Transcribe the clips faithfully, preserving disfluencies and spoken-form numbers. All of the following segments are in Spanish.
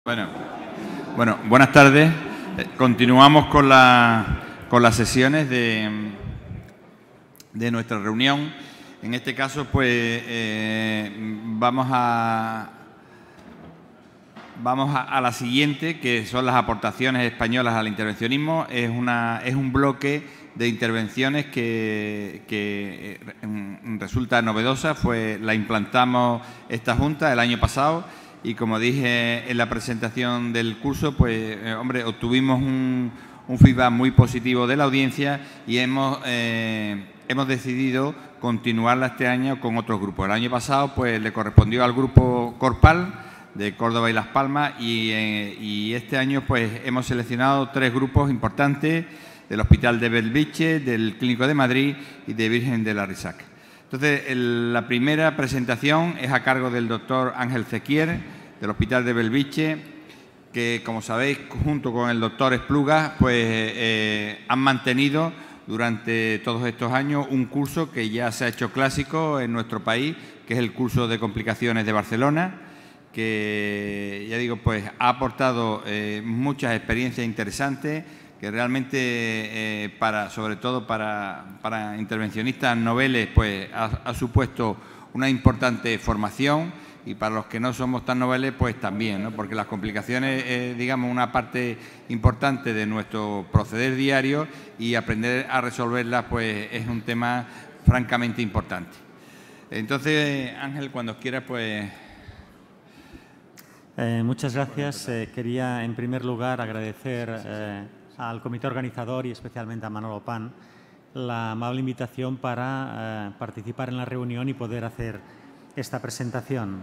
Bueno, bueno, buenas tardes. Eh, continuamos con, la, con las sesiones de, de nuestra reunión. En este caso, pues, eh, vamos a vamos a, a la siguiente, que son las aportaciones españolas al intervencionismo. Es una es un bloque de intervenciones que, que eh, resulta novedosa. Fue la implantamos esta junta el año pasado. Y como dije en la presentación del curso, pues, eh, hombre, obtuvimos un, un feedback muy positivo de la audiencia y hemos, eh, hemos decidido continuarla este año con otros grupos. El año pasado, pues, le correspondió al grupo Corpal de Córdoba y Las Palmas y, eh, y este año, pues, hemos seleccionado tres grupos importantes del Hospital de Belviche, del Clínico de Madrid y de Virgen de la Risaca. Entonces, el, la primera presentación es a cargo del doctor Ángel Zequier, del Hospital de Belviche, que, como sabéis, junto con el doctor Espluga, pues eh, han mantenido durante todos estos años un curso que ya se ha hecho clásico en nuestro país, que es el curso de complicaciones de Barcelona, que, ya digo, pues ha aportado eh, muchas experiencias interesantes, que realmente, eh, para, sobre todo para, para intervencionistas noveles, pues ha, ha supuesto una importante formación y para los que no somos tan noveles, pues también, ¿no? Porque las complicaciones, eh, digamos, una parte importante de nuestro proceder diario y aprender a resolverlas, pues es un tema francamente importante. Entonces, Ángel, cuando quieras, pues... Eh, muchas gracias. Eh, quería, en primer lugar, agradecer eh, al comité organizador y especialmente a Manolo Pan la amable invitación para eh, participar en la reunión y poder hacer esta presentación.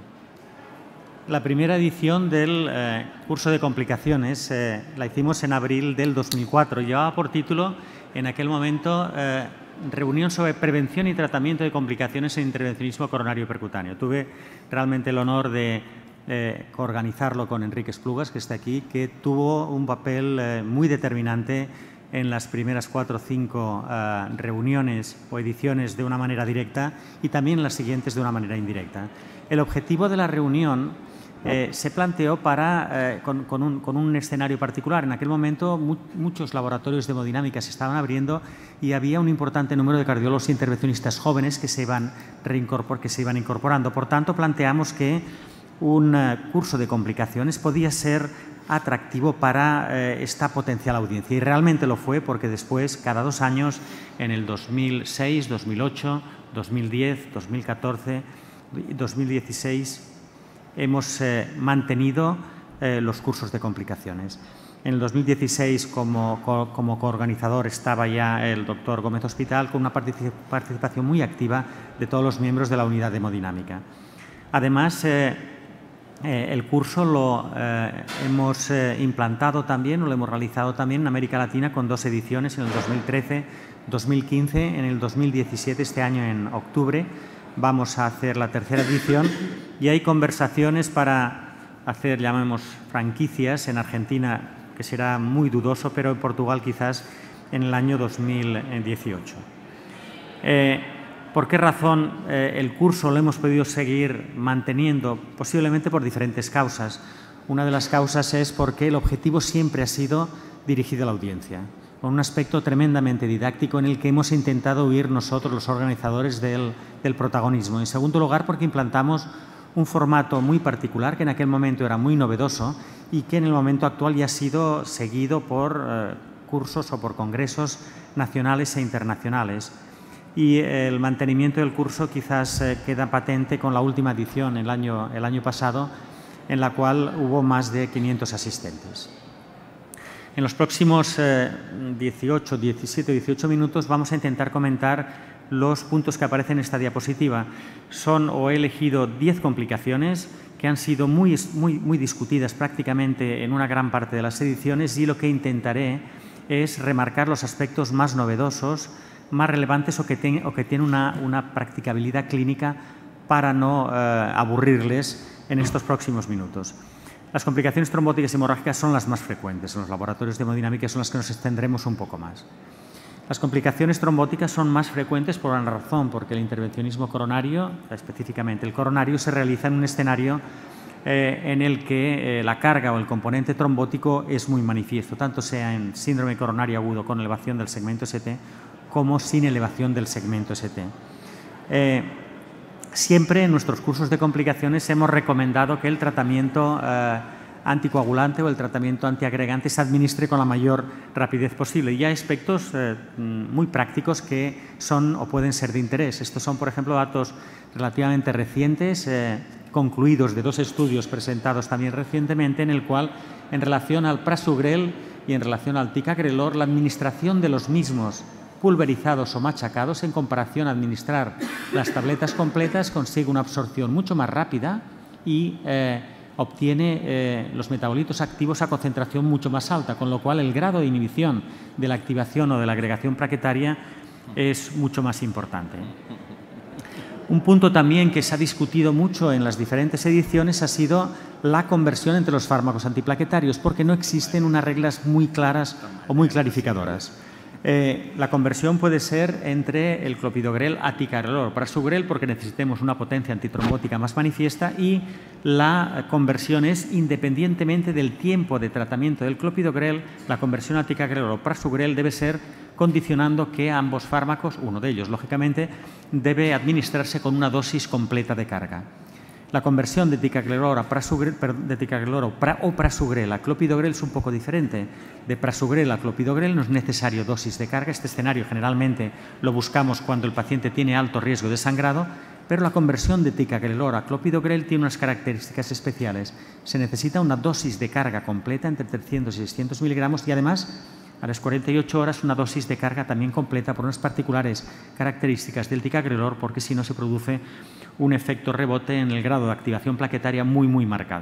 La primera edición del eh, curso de complicaciones eh, la hicimos en abril del dos mil cuatro. Llevaba por título, en aquel momento, eh, Reunión sobre prevención y tratamiento de complicaciones en intervencionismo coronario percutáneo. Tuve realmente el honor de Eh, organizarlo con Enrique Esplugas, que está aquí, que tuvo un papel eh, muy determinante en las primeras cuatro o cinco eh, reuniones o ediciones de una manera directa y también en las siguientes de una manera indirecta. El objetivo de la reunión eh, se planteó para, eh, con, con, un, con un escenario particular. En aquel momento mu muchos laboratorios de hemodinámica se estaban abriendo y había un importante número de cardiólogos e intervencionistas jóvenes que se iban, reincor que se iban incorporando. Por tanto, planteamos que un curso de complicaciones podía ser atractivo para eh, esta potencial audiencia. Y realmente lo fue, porque después, cada dos años, en el dos mil seis, dos mil ocho, dos mil diez, dos mil catorce, dos mil dieciséis, hemos eh, mantenido eh, los cursos de complicaciones. En el dos mil dieciséis, como, co como coorganizador, estaba ya el doctor Gómez Hospital, con una particip participación muy activa de todos los miembros de la unidad de hemodinámica. Además, eh, Eh, el curso lo eh, hemos eh, implantado también, o lo hemos realizado también en América Latina con dos ediciones, en el dos mil trece, dos mil quince, en el dos mil diecisiete, este año en octubre, vamos a hacer la tercera edición y hay conversaciones para hacer, llamemos, franquicias en Argentina, que será muy dudoso, pero en Portugal quizás en el año dos mil dieciocho. Eh, ¿Por qué razón eh, el curso lo hemos podido seguir manteniendo? Posiblemente por diferentes causas. Una de las causas es porque el objetivo siempre ha sido dirigido a la audiencia, con un aspecto tremendamente didáctico en el que hemos intentado huir nosotros, los organizadores, del, del protagonismo. En segundo lugar, porque implantamos un formato muy particular que en aquel momento era muy novedoso y que en el momento actual ya ha sido seguido por eh, cursos o por congresos nacionales e internacionales. Y el mantenimiento del curso quizás eh, queda patente con la última edición el año, el año pasado, en la cual hubo más de quinientos asistentes. En los próximos eh, dieciocho, diecisiete, dieciocho minutos vamos a intentar comentar los puntos que aparecen en esta diapositiva. Son, o he elegido, diez complicaciones que han sido muy, muy, muy discutidas prácticamente en una gran parte de las ediciones, y lo que intentaré es remarcar los aspectos más novedosos, más relevantes o que, ten, o que tienen una, una practicabilidad clínica para no eh, aburrirles en estos próximos minutos. Las complicaciones trombóticas hemorrágicas son las más frecuentes. En los laboratorios de hemodinámica son las que nos extendremos un poco más. Las complicaciones trombóticas son más frecuentes por una razón, porque el intervencionismo coronario, específicamente el coronario, se realiza en un escenario eh, en el que eh, la carga o el componente trombótico es muy manifiesto, tanto sea en síndrome coronario agudo con elevación del segmento S T como sin elevación del segmento S T. Eh, siempre en nuestros cursos de complicaciones hemos recomendado que el tratamiento eh, anticoagulante o el tratamiento antiagregante se administre con la mayor rapidez posible. Y hay aspectos eh, muy prácticos que son o pueden ser de interés. Estos son, por ejemplo, datos relativamente recientes, eh, concluidos de dos estudios presentados también recientemente, en el cual, en relación al prasugrel y en relación al ticagrelor, la administración de los mismos pulverizados o machacados en comparación a administrar las tabletas completas consigue una absorción mucho más rápida y eh, obtiene eh, los metabolitos activos a concentración mucho más alta, con lo cual el grado de inhibición de la activación o de la agregación plaquetaria es mucho más importante. Un punto también que se ha discutido mucho en las diferentes ediciones ha sido la conversión entre los fármacos antiplaquetarios, porque no existen unas reglas muy claras o muy clarificadoras. Eh, la conversión puede ser entre el clopidogrel a ticagrelor, prasugrel, porque necesitemos una potencia antitrombótica más manifiesta, y la conversión es independientemente del tiempo de tratamiento del clopidogrel. La conversión a ticagrelor o prasugrel debe ser condicionando que ambos fármacos, uno de ellos lógicamente, debe administrarse con una dosis completa de carga. La conversión de ticagrelor a prasugrel, de ticagrelor o, pra, o prasugrel a clopidogrel es un poco diferente. De prasugrel a clopidogrel no es necesario dosis de carga. Este escenario generalmente lo buscamos cuando el paciente tiene alto riesgo de sangrado, pero la conversión de ticagrelor a clopidogrel tiene unas características especiales. Se necesita una dosis de carga completa entre trescientos y seiscientos miligramos y además a las cuarenta y ocho horas una dosis de carga también completa por unas particulares características del ticagrelor, porque si no se produce un efecto rebote en el grado de activación plaquetaria muy, muy marcado.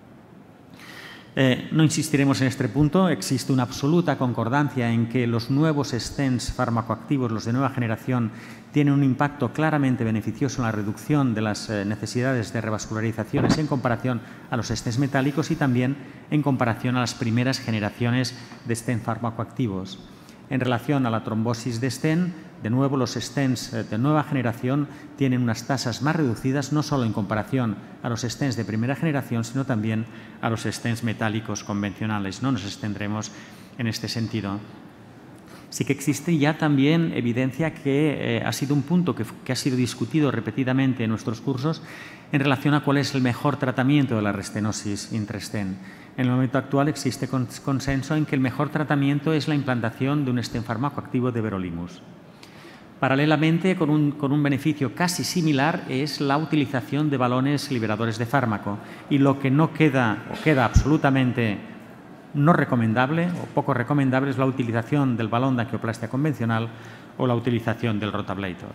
Eh, no insistiremos en este punto. Existe una absoluta concordancia en que los nuevos stents farmacoactivos, los de nueva generación, tienen un impacto claramente beneficioso en la reducción de las eh, necesidades de revascularizaciones en comparación a los stents metálicos y también en comparación a las primeras generaciones de stents farmacoactivos. En relación a la trombosis de stent, de nuevo los stents de nueva generación tienen unas tasas más reducidas, no solo en comparación a los stents de primera generación, sino también a los stents metálicos convencionales. No nos extendremos en este sentido. Sí que existe ya también evidencia que eh, ha sido un punto que, que ha sido discutido repetidamente en nuestros cursos en relación a cuál es el mejor tratamiento de la restenosis intrastent. En el momento actual existe consenso en que el mejor tratamiento es la implantación de un stent farmacoactivo de everolimus. Paralelamente, con un, con un beneficio casi similar, es la utilización de balones liberadores de fármaco. Y lo que no queda, o queda absolutamente no recomendable o poco recomendable, es la utilización del balón de angioplastia convencional o la utilización del rotablator.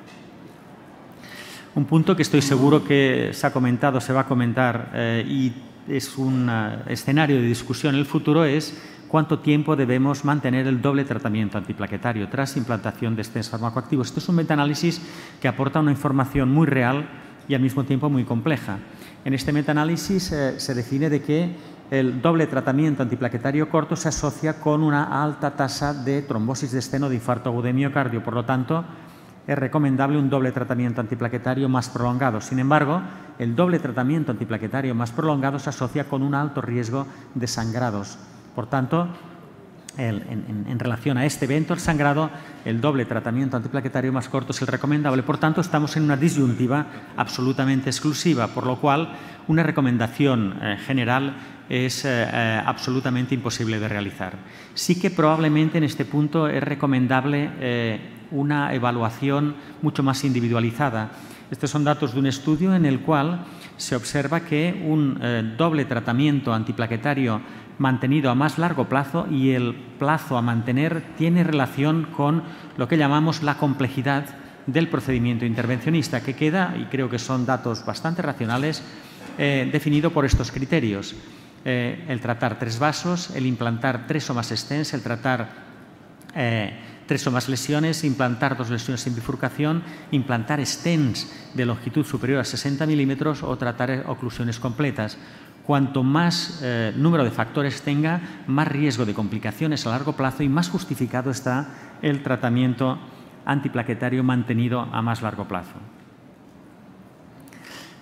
Un punto que estoy seguro que se ha comentado, se va a comentar eh, y es un uh, escenario de discusión en el futuro es cuánto tiempo debemos mantener el doble tratamiento antiplaquetario tras implantación de stents farmacoactivos. Esto es un metaanálisis que aporta una información muy real y al mismo tiempo muy compleja. En este metaanálisis eh, se define de que el doble tratamiento antiplaquetario corto se asocia con una alta tasa de trombosis de stent o de infarto agudo de miocardio. Por lo tanto, es recomendable un doble tratamiento antiplaquetario más prolongado. Sin embargo, el doble tratamiento antiplaquetario más prolongado se asocia con un alto riesgo de sangrados. Por tanto, el, en, en relación a este evento, el sangrado, el doble tratamiento antiplaquetario más corto es el recomendable. Por tanto, estamos en una disyuntiva absolutamente exclusiva, por lo cual una recomendación eh, general es eh, eh, absolutamente imposible de realizar. Sí que probablemente en este punto es recomendable eh, una evaluación mucho más individualizada. Estos son datos de un estudio en el cual se observa que un eh, doble tratamiento antiplaquetario mantenido a más largo plazo y el plazo a mantener tiene relación con lo que llamamos la complejidad del procedimiento intervencionista, que queda, y creo que son datos bastante racionales, eh, definido por estos criterios. Eh, el tratar tres vasos, el implantar tres o más stents, el tratar eh, tres o más lesiones, implantar dos lesiones sin bifurcación, implantar stents de longitud superior a sesenta milímetros o tratar oclusiones completas. Cuanto más eh, número de factores tenga, más riesgo de complicaciones a largo plazo y más justificado está el tratamiento antiplaquetario mantenido a más largo plazo.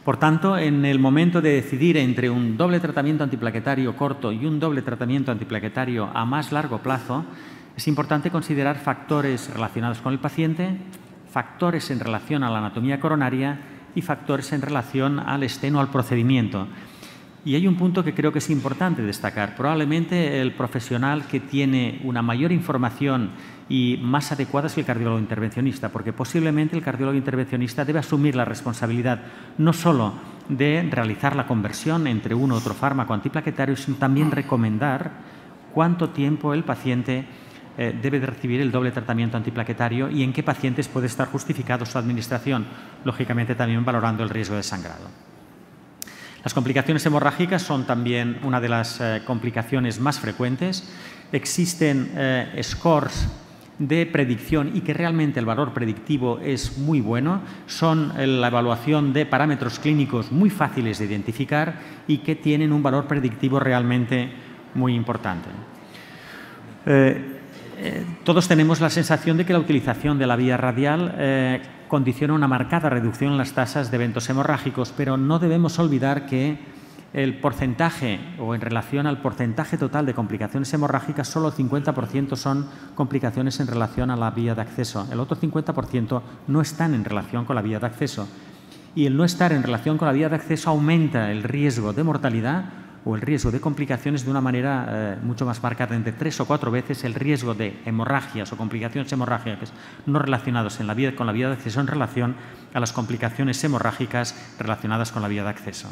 Por tanto, en el momento de decidir entre un doble tratamiento antiplaquetario corto y un doble tratamiento antiplaquetario a más largo plazo, es importante considerar factores relacionados con el paciente, factores en relación a la anatomía coronaria y factores en relación al esteno, al procedimiento. Y hay un punto que creo que es importante destacar. Probablemente el profesional que tiene una mayor información y más adecuada es el cardiólogo intervencionista, porque posiblemente el cardiólogo intervencionista debe asumir la responsabilidad no solo de realizar la conversión entre uno u otro fármaco antiplaquetario, sino también recomendar cuánto tiempo el paciente eh, debe de recibir el doble tratamiento antiplaquetario y en qué pacientes puede estar justificado su administración, lógicamente también valorando el riesgo de sangrado. Las complicaciones hemorrágicas son también una de las eh, complicaciones más frecuentes. Existen eh, scores de predicción y que realmente el valor predictivo es muy bueno. Son eh, la evaluación de parámetros clínicos muy fáciles de identificar y que tienen un valor predictivo realmente muy importante. Eh, eh, todos tenemos la sensación de que la utilización de la vía radial eh, condiciona una marcada reducción en las tasas de eventos hemorrágicos, pero no debemos olvidar que el porcentaje, o en relación al porcentaje total de complicaciones hemorrágicas, solo el cincuenta por ciento son complicaciones en relación a la vía de acceso. El otro cincuenta por ciento no están en relación con la vía de acceso. Y el no estar en relación con la vía de acceso aumenta el riesgo de mortalidad o el riesgo de complicaciones de una manera eh, mucho más marcada, entre tres o cuatro veces el riesgo de hemorragias o complicaciones hemorrágicas no relacionadas en la vía, con la vía de acceso en relación a las complicaciones hemorrágicas relacionadas con la vía de acceso.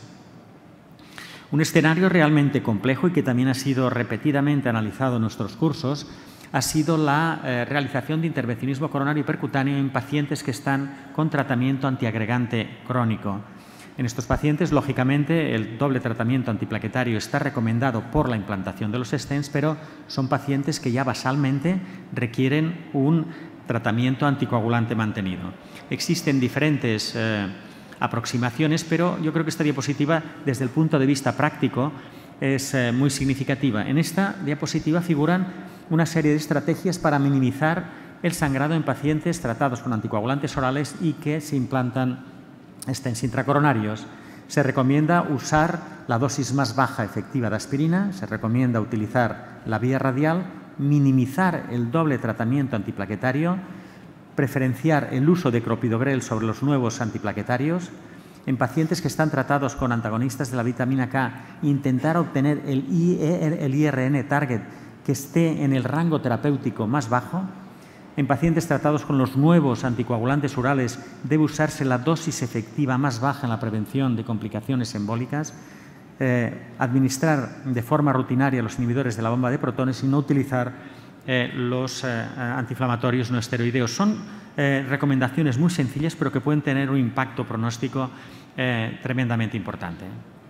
Un escenario realmente complejo y que también ha sido repetidamente analizado en nuestros cursos ha sido la eh, realización de intervencionismo coronario y percutáneo en pacientes que están con tratamiento antiagregante crónico. En estos pacientes, lógicamente, el doble tratamiento antiplaquetario está recomendado por la implantación de los stents, pero son pacientes que ya basalmente requieren un tratamiento anticoagulante mantenido. Existen diferentes eh, aproximaciones, pero yo creo que esta diapositiva, desde el punto de vista práctico, es eh, muy significativa. En esta diapositiva figuran una serie de estrategias para minimizar el sangrado en pacientes tratados con anticoagulantes orales y que se implantan stents intracoronarios. Se recomienda usar la dosis más baja efectiva de aspirina, se recomienda utilizar la vía radial, minimizar el doble tratamiento antiplaquetario, preferenciar el uso de clopidogrel sobre los nuevos antiplaquetarios. En pacientes que están tratados con antagonistas de la vitamina K, intentar obtener el I R N target que esté en el rango terapéutico más bajo. En pacientes tratados con los nuevos anticoagulantes orales debe usarse la dosis efectiva más baja en la prevención de complicaciones embólicas, eh, administrar de forma rutinaria los inhibidores de la bomba de protones y no utilizar eh, los eh, antiinflamatorios no esteroideos. Son eh, recomendaciones muy sencillas pero que pueden tener un impacto pronóstico eh, tremendamente importante.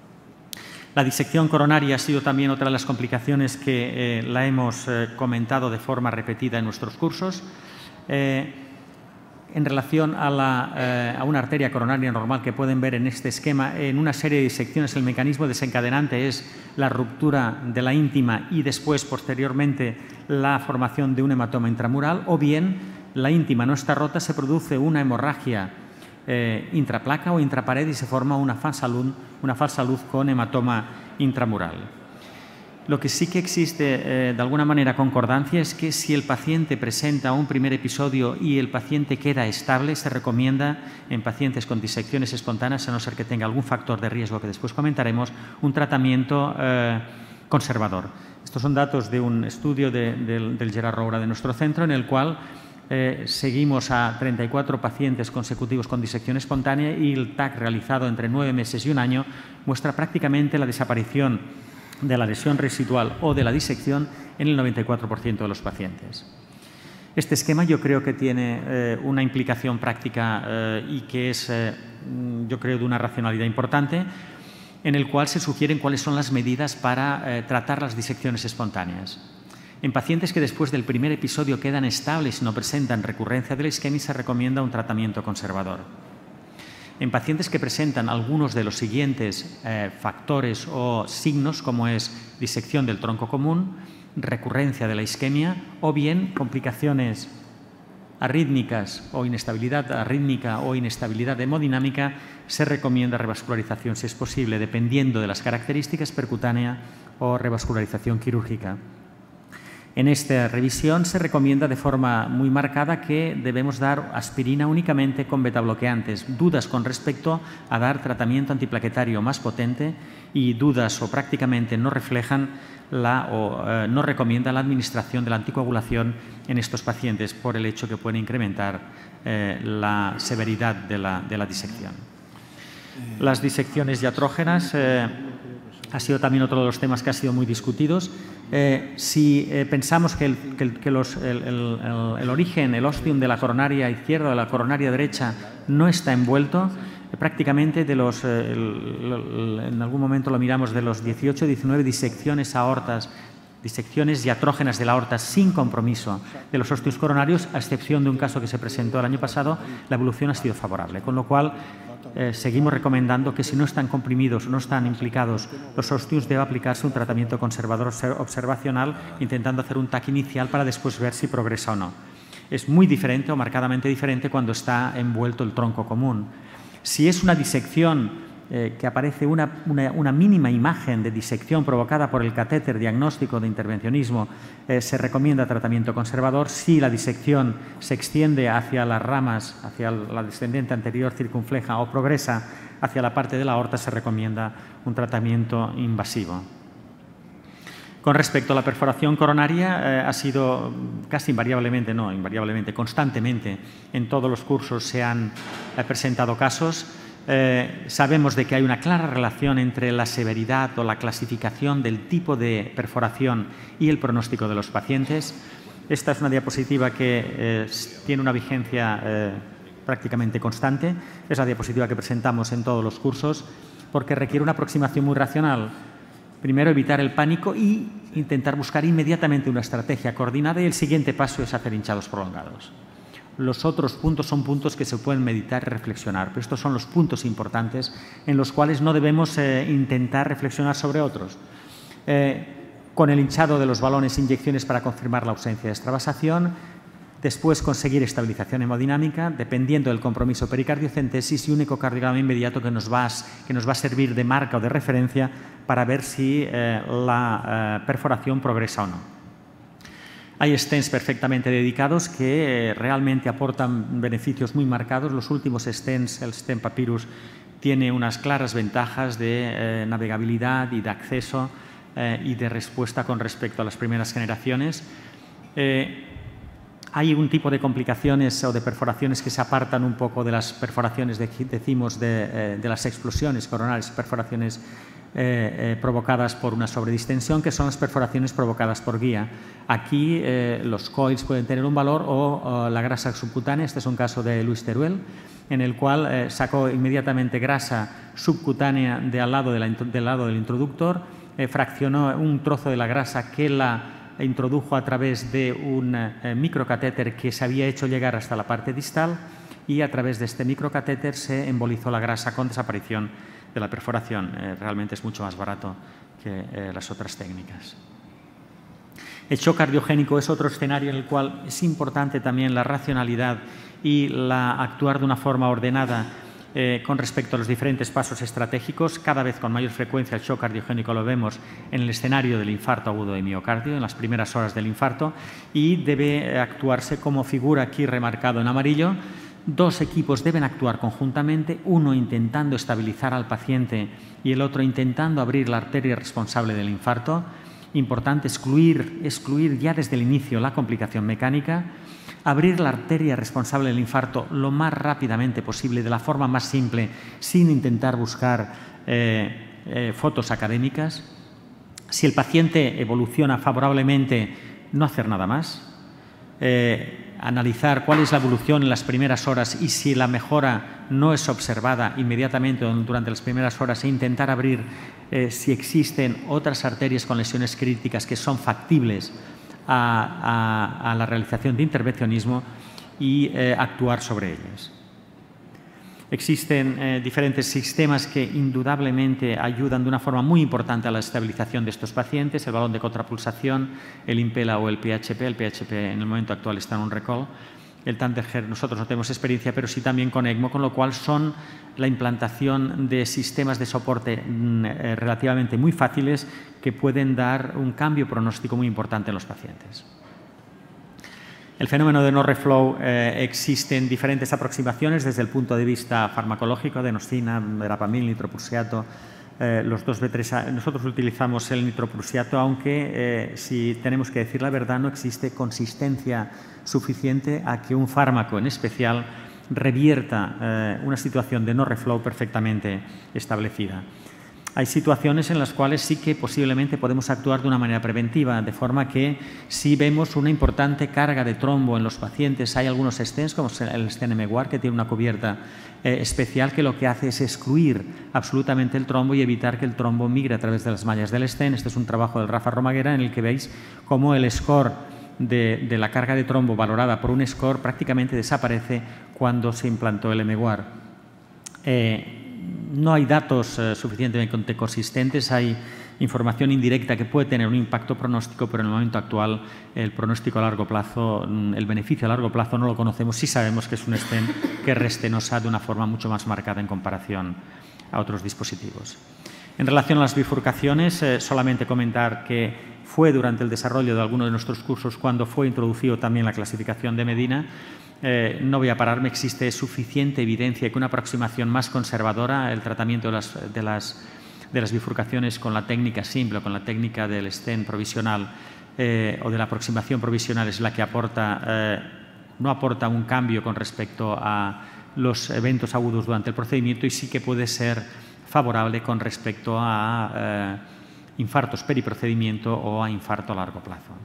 La disección coronaria ha sido también otra de las complicaciones que eh, la hemos eh, comentado de forma repetida en nuestros cursos. Eh, en relación a, la, eh, a una arteria coronaria normal que pueden ver en este esquema, en una serie de disecciones el mecanismo desencadenante es la ruptura de la íntima y después, posteriormente, la formación de un hematoma intramural, o bien la íntima no está rota, se produce una hemorragia Eh, intraplaca o intrapared y se forma una falsa luz, una falsa luz con hematoma intramural. Lo que sí que existe eh, de alguna manera concordancia es que si el paciente presenta un primer episodio y el paciente queda estable, se recomienda en pacientes con disecciones espontáneas, a no ser que tenga algún factor de riesgo que después comentaremos, un tratamiento eh, conservador. Estos son datos de un estudio de, de, del Gerard Roura de nuestro centro, en el cual Eh, seguimos a treinta y cuatro pacientes consecutivos con disección espontánea y el T A C realizado entre nueve meses y un año muestra prácticamente la desaparición de la lesión residual o de la disección en el noventa y cuatro por ciento de los pacientes. Este esquema yo creo que tiene eh, una implicación práctica eh, y que es, eh, yo creo, de una racionalidad importante, en el cual se sugieren cuáles son las medidas para eh, tratar las disecciones espontáneas. En pacientes que después del primer episodio quedan estables y no presentan recurrencia de la isquemia, se recomienda un tratamiento conservador. En pacientes que presentan algunos de los siguientes eh, factores o signos, como es disección del tronco común, recurrencia de la isquemia o bien complicaciones arrítmicas o inestabilidad arrítmica o inestabilidad hemodinámica, se recomienda revascularización si es posible, dependiendo de las características, percutánea o revascularización quirúrgica. En esta revisión se recomienda de forma muy marcada que debemos dar aspirina únicamente con betabloqueantes. Dudas con respecto a dar tratamiento antiplaquetario más potente y dudas o prácticamente no reflejan la, o eh, no recomienda la administración de la anticoagulación en estos pacientes por el hecho que puede incrementar eh, la severidad de la, de la disección. Las disecciones diatrógenas eh, ha sido también otro de los temas que ha sido muy discutidos. Eh, si eh, pensamos que, el, que, el, que los, el, el, el origen, el ostium de la coronaria izquierda o de la coronaria derecha no está envuelto, eh, prácticamente de los, eh, el, el, en algún momento lo miramos, de los dieciocho, diecinueve disecciones aortas, disecciones diatrógenas de la aorta sin compromiso de los ostios coronarios, a excepción de un caso que se presentó el año pasado, la evolución ha sido favorable, con lo cual Eh, seguimos recomendando que si no están comprimidos o no están implicados los ostios, debe aplicarse un tratamiento conservador observacional, intentando hacer un T A C inicial para después ver si progresa o no. Es muy diferente o marcadamente diferente cuando está envuelto el tronco común. Si es una disección eh, que aparece una, una, una mínima imagen de disección provocada por el catéter diagnóstico de intervencionismo, eh, se recomienda tratamiento conservador. Si la disección se extiende hacia las ramas, hacia la descendente anterior circunfleja o progresa hacia la parte de la aorta, se recomienda un tratamiento invasivo. Con respecto a la perforación coronaria, eh, ha sido casi invariablemente, no, invariablemente, constantemente en todos los cursos se han eh, presentado casos. Eh, sabemos de que hay una clara relación entre la severidad o la clasificación del tipo de perforación y el pronóstico de los pacientes. Esta es una diapositiva que eh, tiene una vigencia eh, prácticamente constante. Es la diapositiva que presentamos en todos los cursos porque requiere una aproximación muy racional. Primero, evitar el pánico y intentar buscar inmediatamente una estrategia coordinada, y el siguiente paso es hacer hinchados prolongados. Los otros puntos son puntos que se pueden meditar y reflexionar, pero estos son los puntos importantes en los cuales no debemos eh, intentar reflexionar sobre otros. Eh, con el hinchado de los balones, inyecciones para confirmar la ausencia de extravasación, después conseguir estabilización hemodinámica, dependiendo del compromiso pericardiocentesis, y un ecocardiograma inmediato que nos va a, que nos va a servir de marca o de referencia para ver si eh, la eh, perforación progresa o no. Hay stents perfectamente dedicados que eh, realmente aportan beneficios muy marcados. Los últimos stents, el stent Papyrus, tiene unas claras ventajas de eh, navegabilidad y de acceso eh, y de respuesta con respecto a las primeras generaciones. Eh, hay un tipo de complicaciones o de perforaciones que se apartan un poco de las perforaciones, de, decimos, de, eh, de las explosiones coronarias, perforaciones Eh, eh, provocadas por una sobredistensión, que son las perforaciones provocadas por guía. Aquí eh, los coils pueden tener un valor o, o la grasa subcutánea. Este es un caso de Luis Teruel, en el cual eh, sacó inmediatamente grasa subcutánea de al lado, de la, del lado del introductor, eh, fraccionó un trozo de la grasa que la introdujo a través de un eh, microcatéter que se había hecho llegar hasta la parte distal, y a través de este microcatéter se embolizó la grasa con desaparición de la perforación. Eh, realmente es mucho más barato que eh, las otras técnicas. El shock cardiogénico es otro escenario en el cual es importante también la racionalidad y la actuar de una forma ordenada eh, con respecto a los diferentes pasos estratégicos. Cada vez con mayor frecuencia el shock cardiogénico lo vemos en el escenario del infarto agudo de miocardio, en las primeras horas del infarto, y debe actuarse como figura aquí remarcado en amarillo. Dos equipos deben actuar conjuntamente, uno intentando estabilizar al paciente y el otro intentando abrir la arteria responsable del infarto. Importante excluir, excluir ya desde el inicio la complicación mecánica, abrir la arteria responsable del infarto lo más rápidamente posible, de la forma más simple, sin intentar buscar eh, eh, fotos académicas. Si el paciente evoluciona favorablemente, no hacer nada más. Eh, analizar cuál es la evolución en las primeras horas, y si la mejora no es observada inmediatamente durante las primeras horas, e intentar abrir eh, si existen otras arterias con lesiones críticas que son factibles a, a, a la realización de intervencionismo, y eh, actuar sobre ellas. Existen eh, diferentes sistemas que indudablemente ayudan de una forma muy importante a la estabilización de estos pacientes: el balón de contrapulsación, el Impella o el P H P. El P H P en el momento actual está en un recall. el Thunderhead nosotros no tenemos experiencia, pero sí también con ECMO, con lo cual son la implantación de sistemas de soporte eh, relativamente muy fáciles que pueden dar un cambio pronóstico muy importante en los pacientes. El fenómeno de no reflow eh, existen diferentes aproximaciones desde el punto de vista farmacológico, adenosina, verapamil, nitroprusiato, eh, los dos B tres A. Nosotros utilizamos el nitroprusiato, aunque eh, si tenemos que decir la verdad, no existe consistencia suficiente a que un fármaco en especial revierta eh, una situación de no reflow perfectamente establecida. Hay situaciones en las cuales sí que posiblemente podemos actuar de una manera preventiva, de forma que si vemos una importante carga de trombo en los pacientes, hay algunos stents, como el stent M W A R, que tiene una cubierta eh, especial que lo que hace es excluir absolutamente el trombo y evitar que el trombo migre a través de las mallas del stent. Este es un trabajo del Rafa Romaguera en el que veis cómo el score de, de la carga de trombo valorada por un score prácticamente desaparece cuando se implantó el M W A R. Eh, No hay datos eh, suficientemente consistentes, hay información indirecta que puede tener un impacto pronóstico, pero en el momento actual el pronóstico a largo plazo, el beneficio a largo plazo no lo conocemos. Sí sabemos que es un stent que restenosa de una forma mucho más marcada en comparación a otros dispositivos. En relación a las bifurcaciones, eh, solamente comentar que fue durante el desarrollo de alguno de nuestros cursos cuando fue introducido también la clasificación de Medina. Eh, no voy a pararme, existe suficiente evidencia que una aproximación más conservadora, el tratamiento de las, de las, de las bifurcaciones con la técnica simple o con la técnica del stent provisional eh, o de la aproximación provisional es la que aporta, eh, no aporta un cambio con respecto a los eventos agudos durante el procedimiento y sí que puede ser favorable con respecto a eh, infartos periprocedimiento o a infarto a largo plazo.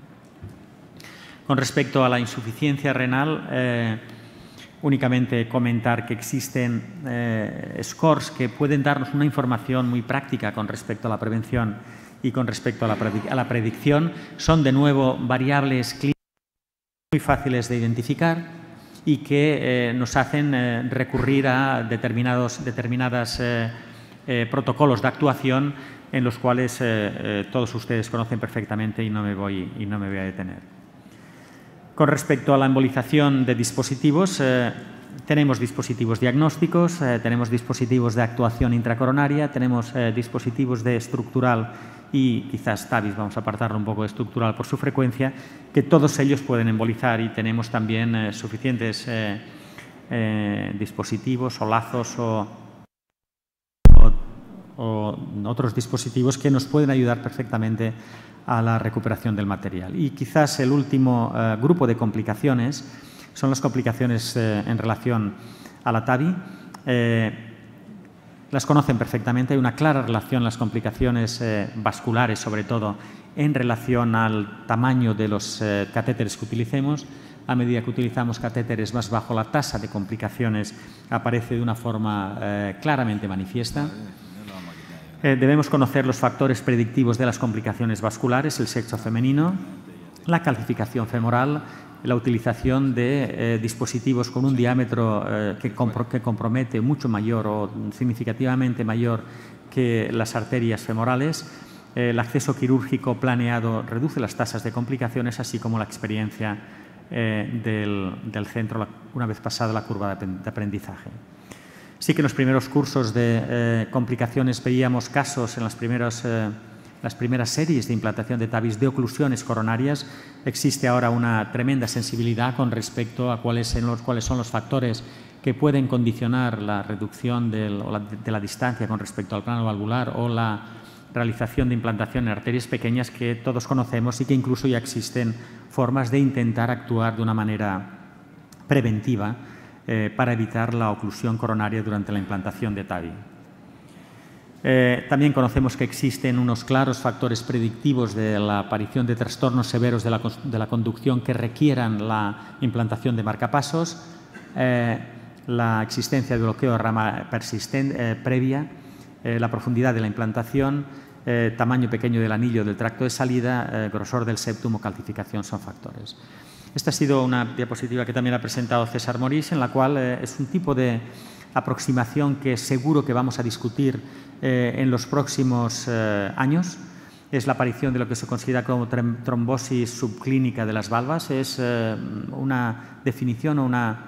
Con respecto a la insuficiencia renal, eh, únicamente comentar que existen eh, scores que pueden darnos una información muy práctica con respecto a la prevención y con respecto a la, a la predicción. Son, de nuevo, variables clínicas muy fáciles de identificar y que eh, nos hacen eh, recurrir a determinados determinadas, eh, eh, protocolos de actuación en los cuales eh, eh, todos ustedes conocen perfectamente y no me voy, y no me voy a detener. Con respecto a la embolización de dispositivos, eh, tenemos dispositivos diagnósticos, eh, tenemos dispositivos de actuación intracoronaria, tenemos eh, dispositivos de estructural y quizás TAVIs, vamos a apartarlo un poco de estructural por su frecuencia, que todos ellos pueden embolizar y tenemos también eh, suficientes eh, eh, dispositivos o lazos o, o, o otros dispositivos que nos pueden ayudar perfectamente a la recuperación del material. Y quizás el último eh, grupo de complicaciones son las complicaciones eh, en relación a la TAVI. Eh, las conocen perfectamente, hay una clara relación las complicaciones eh, vasculares, sobre todo en relación al tamaño de los eh, catéteres que utilicemos. A medida que utilizamos catéteres más bajo, la tasa de complicaciones aparece de una forma eh, claramente manifiesta. Eh, debemos conocer los factores predictivos de las complicaciones vasculares, el sexo femenino, la calcificación femoral, la utilización de eh, dispositivos con un diámetro eh, que, compro que compromete mucho mayor o significativamente mayor que las arterias femorales. Eh, el acceso quirúrgico planeado reduce las tasas de complicaciones, así como la experiencia eh, del, del centro una vez pasada la curva de aprendizaje. Sí que en los primeros cursos de eh, complicaciones veíamos casos en las primeras, eh, las primeras series de implantación de TAVIs de oclusiones coronarias. Existe ahora una tremenda sensibilidad con respecto a cuáles son los, cuáles son los factores que pueden condicionar la reducción del, o la, de la distancia con respecto al plano valvular o la realización de implantación en arterias pequeñas que todos conocemos y que incluso ya existen formas de intentar actuar de una manera preventiva Eh, para evitar la oclusión coronaria durante la implantación de TAVI. Eh, también conocemos que existen unos claros factores predictivos de la aparición de trastornos severos de la, de la conducción que requieran la implantación de marcapasos, eh, la existencia de bloqueo de rama persistente eh, previa, eh, la profundidad de la implantación, eh, tamaño pequeño del anillo del tracto de salida, eh, grosor del septum o calcificación son factores. Esta ha sido una diapositiva que también ha presentado César Morís, en la cual eh, es un tipo de aproximación que seguro que vamos a discutir eh, en los próximos eh, años es la aparición de lo que se considera como trombosis subclínica de las valvas. Es eh, una definición o una,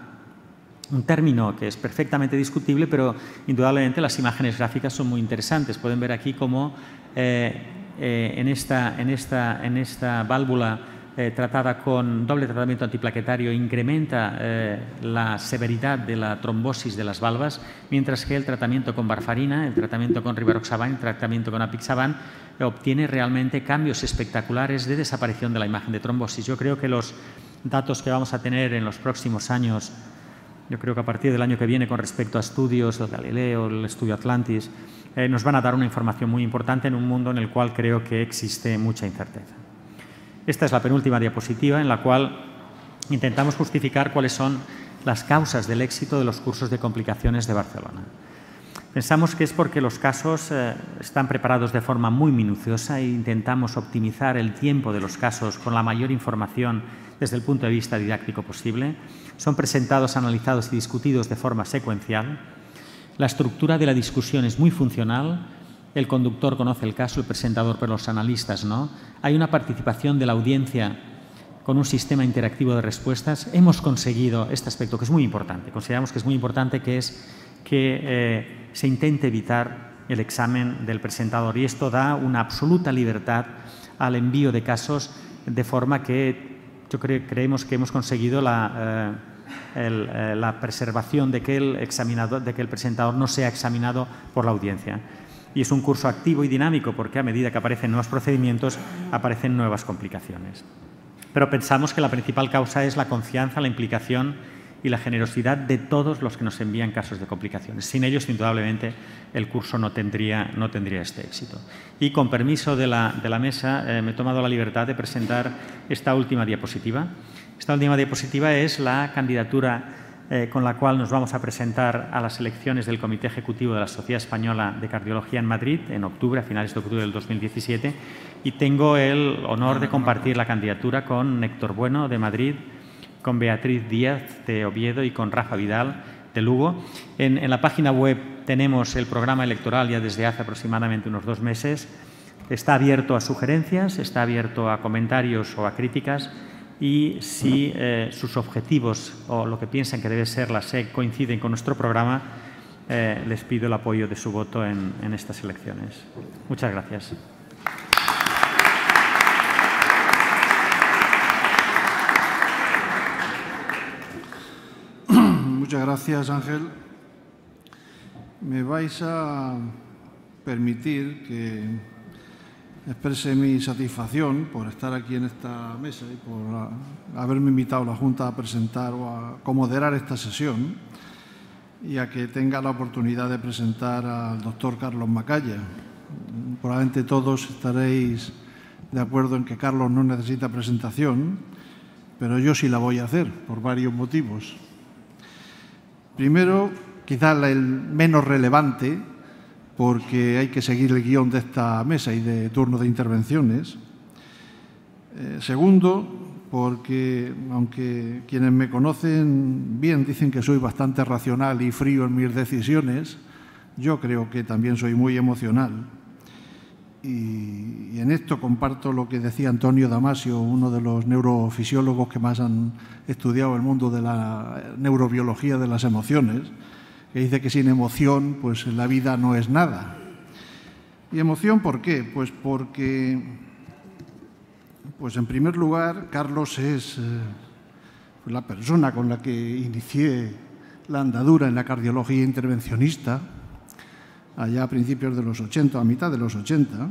un término que es perfectamente discutible, pero indudablemente las imágenes gráficas son muy interesantes. Pueden ver aquí cómo eh, eh, en, esta, en, esta, en esta válvula eh, tratada con doble tratamiento antiplaquetario incrementa eh, la severidad de la trombosis de las valvas, mientras que el tratamiento con varfarina, el tratamiento con rivaroxaban, el tratamiento con apixaban obtiene realmente cambios espectaculares de desaparición de la imagen de trombosis. Yo creo que los datos que vamos a tener en los próximos años, yo creo que a partir del año que viene con respecto a estudios, el Galileo, el estudio Atlantis, eh, nos van a dar una información muy importante en un mundo en el cual creo que existe mucha incerteza. Esta es la penúltima diapositiva en la cual intentamos justificar cuáles son las causas del éxito de los cursos de complicaciones de Barcelona. Pensamos que es porque los casos eh, están preparados de forma muy minuciosa e intentamos optimizar el tiempo de los casos con la mayor información desde el punto de vista didáctico posible. Son presentados, analizados y discutidos de forma secuencial. La estructura de la discusión es muy funcional. El conductor conoce el caso, el presentador, pero los analistas no. Hay una participación de la audiencia con un sistema interactivo de respuestas. Hemos conseguido este aspecto que es muy importante. Consideramos que es muy importante, que es que eh, se intente evitar el examen del presentador, y esto da una absoluta libertad al envío de casos, de forma que yo creo, creemos que hemos conseguido la, eh, el, eh, la preservación de que, el examinador, de que el presentador no sea examinado por la audiencia. Y es un curso activo y dinámico porque a medida que aparecen nuevos procedimientos aparecen nuevas complicaciones. Pero pensamos que la principal causa es la confianza, la implicación y la generosidad de todos los que nos envían casos de complicaciones. Sin ellos, indudablemente, el curso no tendría, no tendría este éxito. Y con permiso de la, de la mesa, eh, me he tomado la libertad de presentar esta última diapositiva. Esta última diapositiva es la candidatura eh, con la cual nos vamos a presentar a las elecciones del Comité Ejecutivo de la Sociedad Española de Cardiología en Madrid, en octubre, a finales de octubre del dos mil diecisiete, y tengo el honor de compartir la candidatura con Héctor Bueno, de Madrid, con Beatriz Díaz, de Oviedo, y con Rafa Vidal, de Lugo. En, en la página web tenemos el programa electoral ya desde hace aproximadamente unos dos meses. Está abierto a sugerencias, está abierto a comentarios o a críticas, y si eh, sus objetivos o lo que piensan que debe ser la S E C coinciden con nuestro programa, eh, les pido el apoyo de su voto en, en estas elecciones. Muchas gracias. Muchas gracias, Ángel. Me vais a permitir que exprese mi satisfacción por estar aquí en esta mesa y por haberme invitado a la Junta a presentar o a comoderar esta sesión, y a que tenga la oportunidad de presentar al doctor Carlos Macaya. Probablemente todos estaréis de acuerdo en que Carlos no necesita presentación, pero yo sí la voy a hacer por varios motivos. Primero, quizás el menos relevante, porque hay que seguir el guión de esta mesa y de turno de intervenciones. Eh, segundo, porque aunque quienes me conocen bien dicen que soy bastante racional y frío en mis decisiones, yo creo que también soy muy emocional. Y, y en esto comparto lo que decía Antonio Damasio, uno de los neurofisiólogos que más han estudiado el mundo de la neurobiología de las emociones, que dice que sin emoción pues la vida no es nada. ¿Y emoción por qué? Pues porque, pues en primer lugar, Carlos es eh, la persona con la que inicié la andadura en la cardiología intervencionista, allá a principios de los ochenta, a mitad de los ochenta,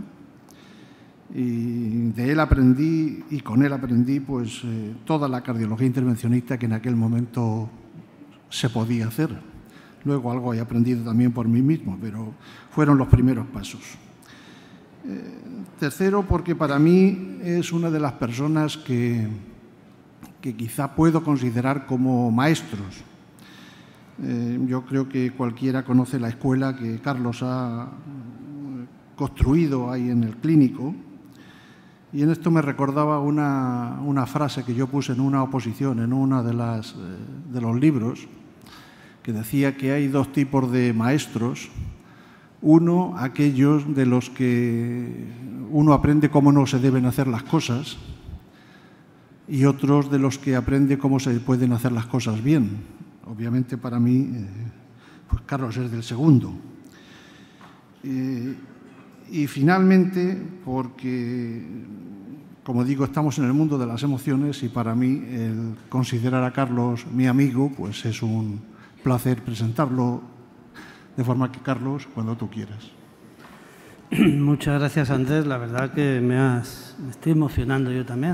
y de él aprendí, y con él aprendí pues eh, toda la cardiología intervencionista que en aquel momento se podía hacer. Luego algo he aprendido también por mí mismo, pero fueron los primeros pasos. Eh, tercero, porque para mí es una de las personas que, que quizá puedo considerar como maestros. Eh, yo creo que cualquiera conoce la escuela que Carlos ha construido ahí en el clínico, y en esto me recordaba una, una frase que yo puse en una oposición, en uno de, las, de los libros, que decía que hay dos tipos de maestros, Uno, aquellos de los que uno aprende cómo no se deben hacer las cosas, y otros de los que aprende cómo se pueden hacer las cosas bien. Obviamente para mí, eh, pues Carlos es del segundo. Eh, y finalmente, porque, como digo, estamos en el mundo de las emociones y para mí el considerar a Carlos mi amigo, pues es un placer presentarlo, de forma que, Carlos, cuando tú quieras. Muchas gracias, Andrés. La verdad que me, has, me estoy emocionando yo también.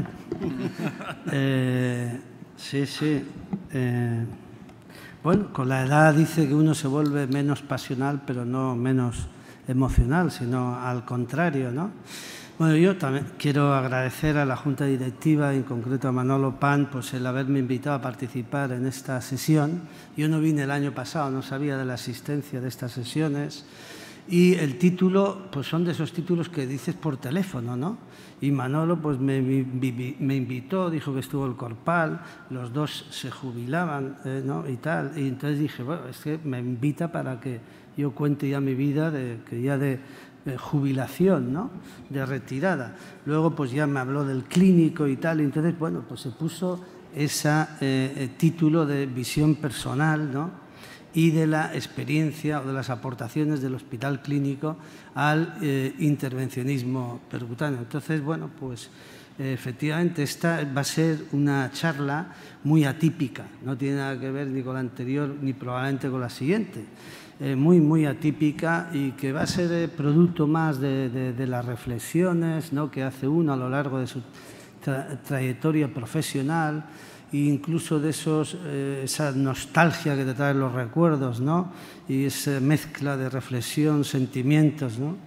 eh, sí, sí. Eh, bueno, con la edad dice que uno se vuelve menos pasional, pero no menos emocional, sino al contrario, ¿no? Bueno, yo también quiero agradecer a la Junta Directiva, en concreto a Manolo Pan, pues el haberme invitado a participar en esta sesión. Yo no vine el año pasado, no sabía de la existencia de estas sesiones. Y el título, pues son de esos títulos que dices por teléfono, ¿no? Y Manolo pues me, me invitó, dijo que estuvo el Corpal, los dos se jubilaban, eh, ¿no? Y tal. Y entonces dije, bueno, es que me invita para que yo cuente ya mi vida, de, que ya de, de jubilación, ¿no? De retirada. Luego pues ya me habló del clínico y tal, y entonces, bueno, pues se puso ese eh, título de visión personal, ¿no? Y de la experiencia o de las aportaciones del hospital clínico al eh, intervencionismo percutáneo. Entonces, bueno, pues eh, efectivamente esta va a ser una charla muy atípica, no tiene nada que ver ni con la anterior ni probablemente con la siguiente, eh, muy, muy atípica y que va a ser eh, producto más de, de, de las reflexiones, ¿no?, que hace uno a lo largo de su tra trayectoria profesional, e incluso de esos, eh, esa nostalgia que te traen los recuerdos, ¿no? Y esa mezcla de reflexión, sentimientos, ¿no?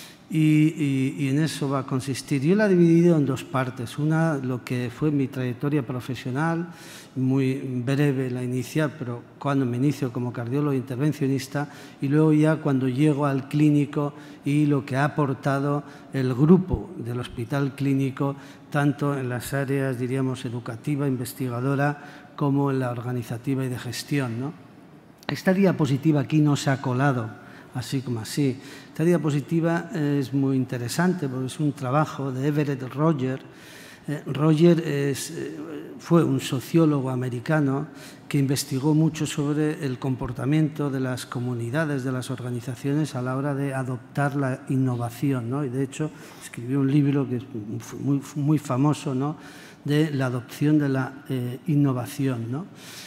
Y, y, y en eso va a consistir. Yo la he dividido en dos partes. Una, lo que fue mi trayectoria profesional, muy breve la inicial, pero cuando me inicio como cardiólogo intervencionista, y luego ya cuando llego al clínico y lo que ha aportado el grupo del hospital clínico, tanto en las áreas, diríamos, educativa, investigadora, como en la organizativa y de gestión, ¿no? Esta diapositiva aquí no se ha colado así como así. Esta diapositiva es muy interesante porque es un trabajo de Everett Roger. Eh, Roger es, eh, fue un sociólogo americano que investigó mucho sobre el comportamiento de las comunidades, de las organizaciones a la hora de adoptar la innovación, ¿no? Y de hecho escribió un libro que es muy, muy famoso, ¿no?, de la adopción de la eh, innovación, ¿no?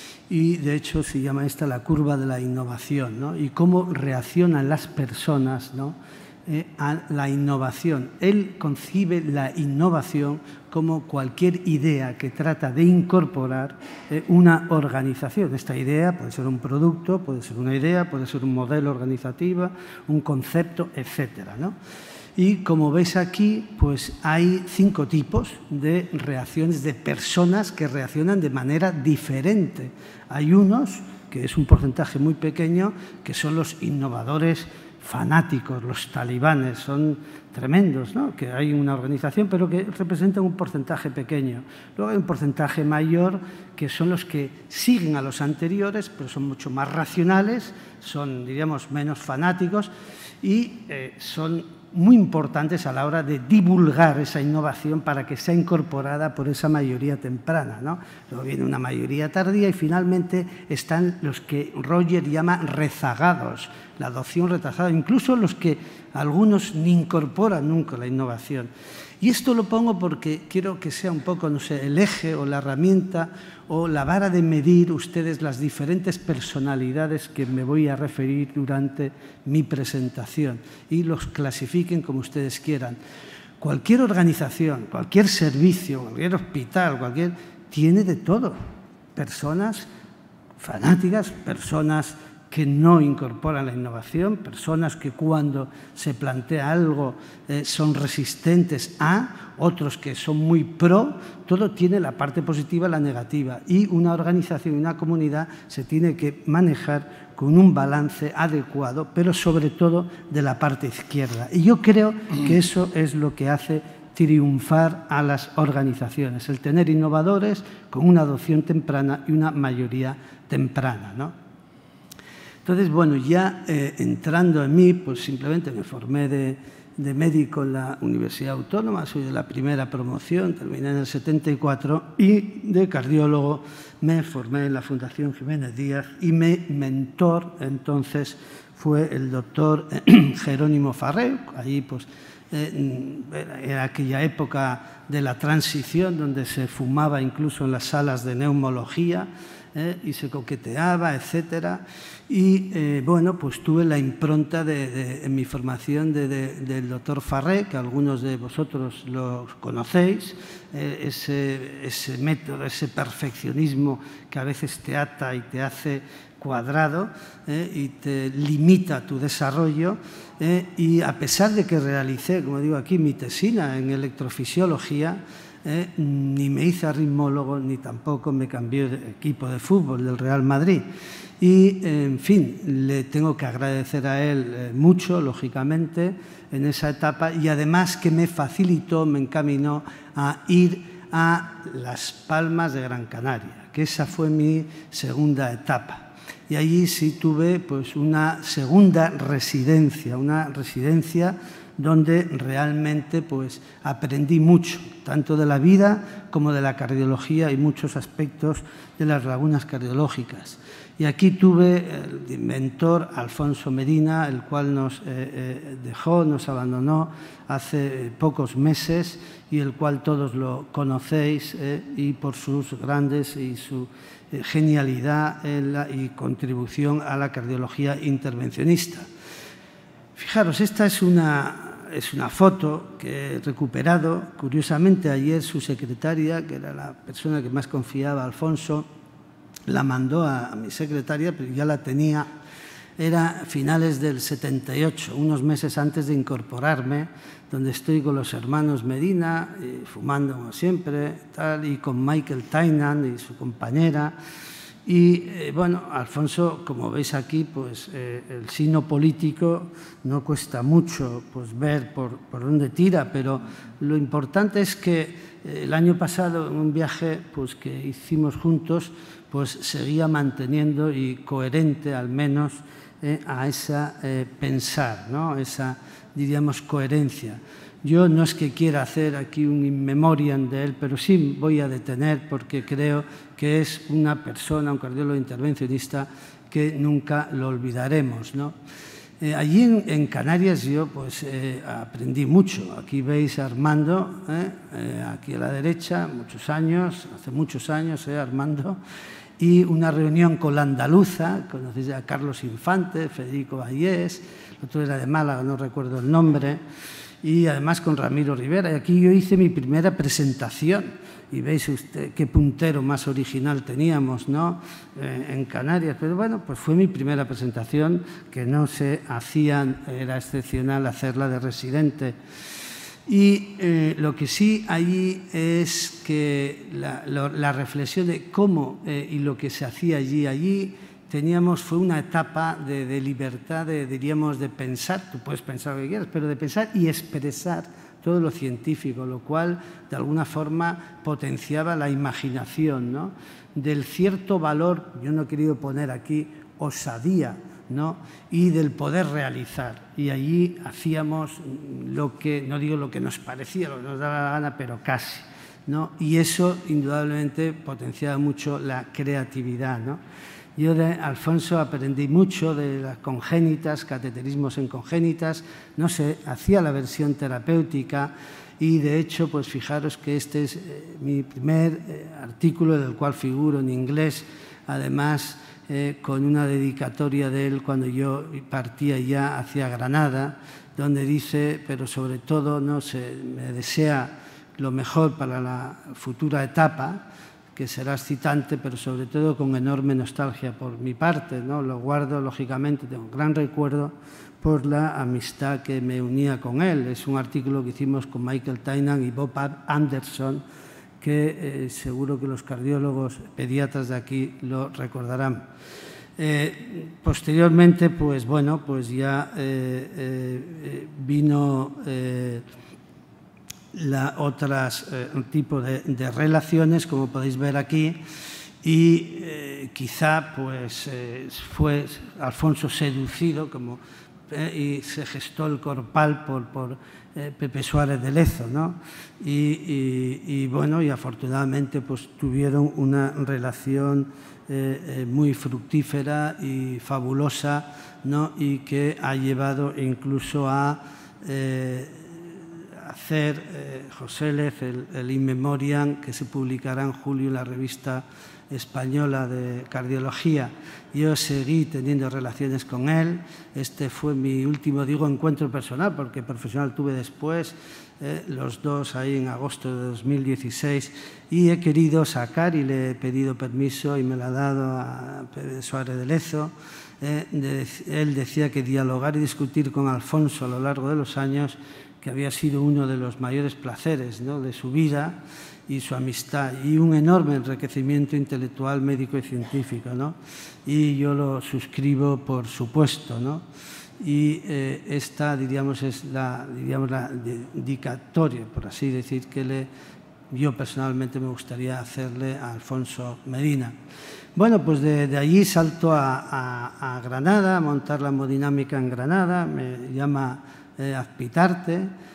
Y de hecho se llama esta la curva de la innovación, ¿no? Y cómo reaccionan las personas, ¿no?, eh, a la innovación. Él concibe la innovación como cualquier idea que trata de incorporar eh, una organización. Esta idea puede ser un producto, puede ser una idea, puede ser un modelo organizativo, un concepto, etcétera, ¿no? Y como veis aquí, pues hay cinco tipos de reacciones de personas que reaccionan de manera diferente. Hay unos, que es un porcentaje muy pequeño, que son los innovadores fanáticos, los talibanes, son tremendos, ¿no?, que hay una organización, pero que representan un porcentaje pequeño. Luego hay un porcentaje mayor, que son los que siguen a los anteriores, pero son mucho más racionales, son, diríamos, menos fanáticos y eh, son muy importantes a la hora de divulgar esa innovación para que sea incorporada por esa mayoría temprana, ¿no? Luego viene una mayoría tardía y finalmente están los que Roger llama rezagados, la adopción retrasada, incluso los que algunos ni incorporan nunca la innovación. Y esto lo pongo porque quiero que sea un poco, no sé, el eje o la herramienta o la vara de medir ustedes las diferentes personalidades que me voy a referir durante mi presentación y los clasifiquen como ustedes quieran. Cualquier organización, cualquier servicio, cualquier hospital, cualquier, tiene de todo. Personas fanáticas, personas que no incorporan la innovación, personas que cuando se plantea algo eh, son resistentes a, otros que son muy pro, todo tiene la parte positiva y la negativa. Y una organización y una comunidad se tiene que manejar con un balance adecuado, pero sobre todo de la parte izquierda. Y yo creo que eso es lo que hace triunfar a las organizaciones, el tener innovadores con una adopción temprana y una mayoría temprana, ¿no? Entonces, bueno, ya eh, entrando en mí, pues simplemente me formé de, de médico en la Universidad Autónoma, soy de la primera promoción, terminé en el setenta y cuatro, y de cardiólogo me formé en la Fundación Jiménez Díaz y mi mentor entonces fue el doctor Jerónimo Farré. Allí pues eh, era aquella época de la transición donde se fumaba incluso en las salas de neumología eh, y se coqueteaba, etcétera. Y eh, bueno, pues tuve la impronta de, de, en mi formación de, de, del doctor Farré, que algunos de vosotros lo conocéis, eh, ese, ese método, ese perfeccionismo que a veces te ata y te hace cuadrado eh, y te limita tu desarrollo. Eh, y a pesar de que realicé, como digo aquí, mi tesina en electrofisiología, eh, ni me hice arritmólogo ni tampoco me cambié de equipo de fútbol del Real Madrid. Y, en fin, le tengo que agradecer a él eh, mucho, lógicamente, en esa etapa, y además que me facilitó, me encaminó a ir a Las Palmas de Gran Canaria, que esa fue mi segunda etapa. Y allí sí tuve pues, una segunda residencia, una residencia donde realmente pues, aprendí mucho, tanto de la vida como de la cardiología y muchos aspectos de las lagunas cardiológicas. Y aquí tuve el mentor Alfonso Medina, el cual nos eh, eh, dejó, nos abandonó hace eh, pocos meses y el cual todos lo conocéis eh, y por sus grandes y su eh, genialidad en la, y contribución a la cardiología intervencionista. Fijaros, esta es una, es una foto que he recuperado. Curiosamente, ayer su secretaria, que era la persona que más confiaba, Alfonso, la mandó a, a mi secretaria, pero ya la tenía, era finales del setenta y ocho, unos meses antes de incorporarme, donde estoy con los hermanos Medina, eh, fumando como siempre, tal, y con Michael Tynan y su compañera. Y, eh, bueno, Alfonso, como veis aquí, pues eh, el signo político no cuesta mucho pues, ver por, por dónde tira, pero lo importante es que eh, el año pasado, en un viaje pues, que hicimos juntos, pues seguía manteniendo y coherente al menos eh, a esa eh, pensar, ¿no? Esa, diríamos, coherencia. Yo no es que quiera hacer aquí un in memoriam de él, pero sí voy a detener porque creo que es una persona, un cardiólogo intervencionista que nunca lo olvidaremos, ¿no? Eh, allí en, en Canarias yo pues, eh, aprendí mucho. Aquí veis a Armando, eh, eh, aquí a la derecha, muchos años, hace muchos años, eh, Armando, y una reunión con la andaluza, conocéis a Carlos Infante, Federico Vallés, el otro era de Málaga, no recuerdo el nombre, y además con Ramiro Rivera. Y aquí yo hice mi primera presentación y veis usted qué puntero más original teníamos, ¿no? Eh, en Canarias. Pero bueno, pues fue mi primera presentación, que no se hacían, era excepcional hacerla de residente. Y eh, lo que sí allí es que la, lo, la reflexión de cómo eh, y lo que se hacía allí, allí teníamos, fue una etapa de, de libertad, de, diríamos, de pensar, tú puedes pensar lo que quieras, pero de pensar y expresar todo lo científico, lo cual de alguna forma potenciaba la imaginación, ¿no? Del cierto valor, yo no he querido poner aquí osadía, ¿no? Y del poder realizar. Y allí hacíamos lo que, no digo lo que nos parecía, lo que nos daba la gana, pero casi, ¿no? Y eso indudablemente potenciaba mucho la creatividad, ¿no? Yo de Alfonso aprendí mucho de las congénitas, cateterismos en congénitas, no sé, hacía la versión terapéutica y de hecho, pues fijaros que este es eh, mi primer eh, artículo del cual figuro en inglés, además eh, con una dedicatoria de él cuando yo partía ya hacia Granada, donde dice, pero sobre todo no se me desea lo mejor para la futura etapa, que será excitante, pero sobre todo con enorme nostalgia por mi parte, ¿no? Lo guardo, lógicamente, tengo un gran recuerdo por la amistad que me unía con él. Es un artículo que hicimos con Michael Tynan y Bob Anderson, que eh, seguro que los cardiólogos pediatras de aquí lo recordarán. Eh, posteriormente, pues bueno, pues ya eh, eh, vino eh, la, otras eh, tipo de, de relaciones, como podéis ver aquí, y eh, quizá pues, eh, fue Alfonso seducido como, eh, y se gestó el Corpal por, por eh, Pepe Suárez de Lezo, ¿no? Y, y, y bueno, y afortunadamente pues, tuvieron una relación eh, eh, muy fructífera y fabulosa, ¿no? Y que ha llevado incluso a eh, hacer eh, José Lez el, el In Memoriam, que se publicará en julio en la revista española de cardiología. Yo seguí teniendo relaciones con él. Este fue mi último, digo, encuentro personal, porque profesional tuve después, eh, los dos ahí en agosto de dos mil dieciséis, y he querido sacar, y le he pedido permiso y me lo ha dado a Pepe Suárez de Lezo. Eh, de, él decía que dialogar y discutir con Alfonso a lo largo de los años, que había sido uno de los mayores placeres, ¿no?, de su vida y su amistad, y un enorme enriquecimiento intelectual, médico y científico, ¿no? Y yo lo suscribo, por supuesto, ¿no? Y eh, esta, diríamos, es la, diríamos, la dedicatoria, por así decir, que le, yo personalmente me gustaría hacerle a Alfonso Medina. Bueno, pues de, de allí salto a, a, a Granada, a montar la hemodinámica en Granada, me llama eh, Azpitarte.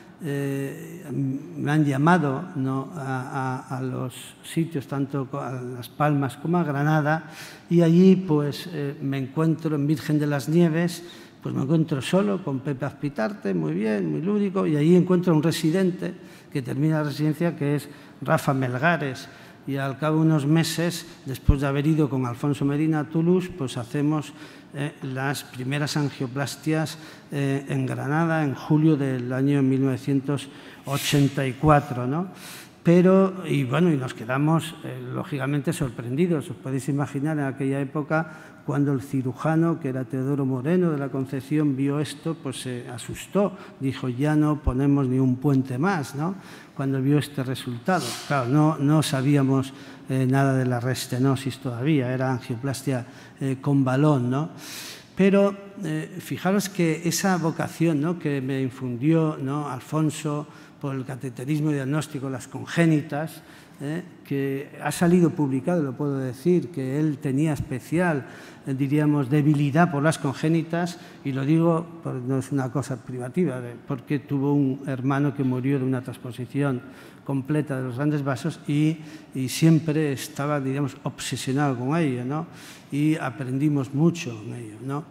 Eh, me han llamado, ¿no?, a, a, a los sitios, tanto a Las Palmas como a Granada, y allí pues eh, me encuentro en Virgen de las Nieves, pues me encuentro solo con Pepe Azpitarte, muy bien, muy lúdico, y allí encuentro a un residente que termina la residencia, que es Rafa Melgares, y al cabo de unos meses, después de haber ido con Alfonso Medina a Toulouse, pues hacemos Eh, las primeras angioplastias eh, en Granada en julio del año mil novecientos ochenta y cuatro, ¿no? Pero, y bueno, y nos quedamos eh, lógicamente sorprendidos. Os podéis imaginar en aquella época, cuando el cirujano, que era Teodoro Moreno de la Concepción, vio esto, pues se asustó. Dijo, ya no ponemos ni un puente más, ¿no?, cuando vio este resultado. Claro, no, no sabíamos eh, nada de la restenosis todavía, era angioplastia eh, con balón, ¿no? Pero eh, fijaros que esa vocación, ¿no?, que me infundió, ¿no?, Alfonso, por el cateterismo y diagnóstico de las congénitas, eh, que ha salido publicado, lo puedo decir, que él tenía especial, eh, diríamos, debilidad por las congénitas, y lo digo, pues no es una cosa privativa, de, porque tuvo un hermano que murió de una transposición completa de los grandes vasos y, y siempre estaba, diríamos, obsesionado con ello, ¿no? Y aprendimos mucho en ello, ¿no?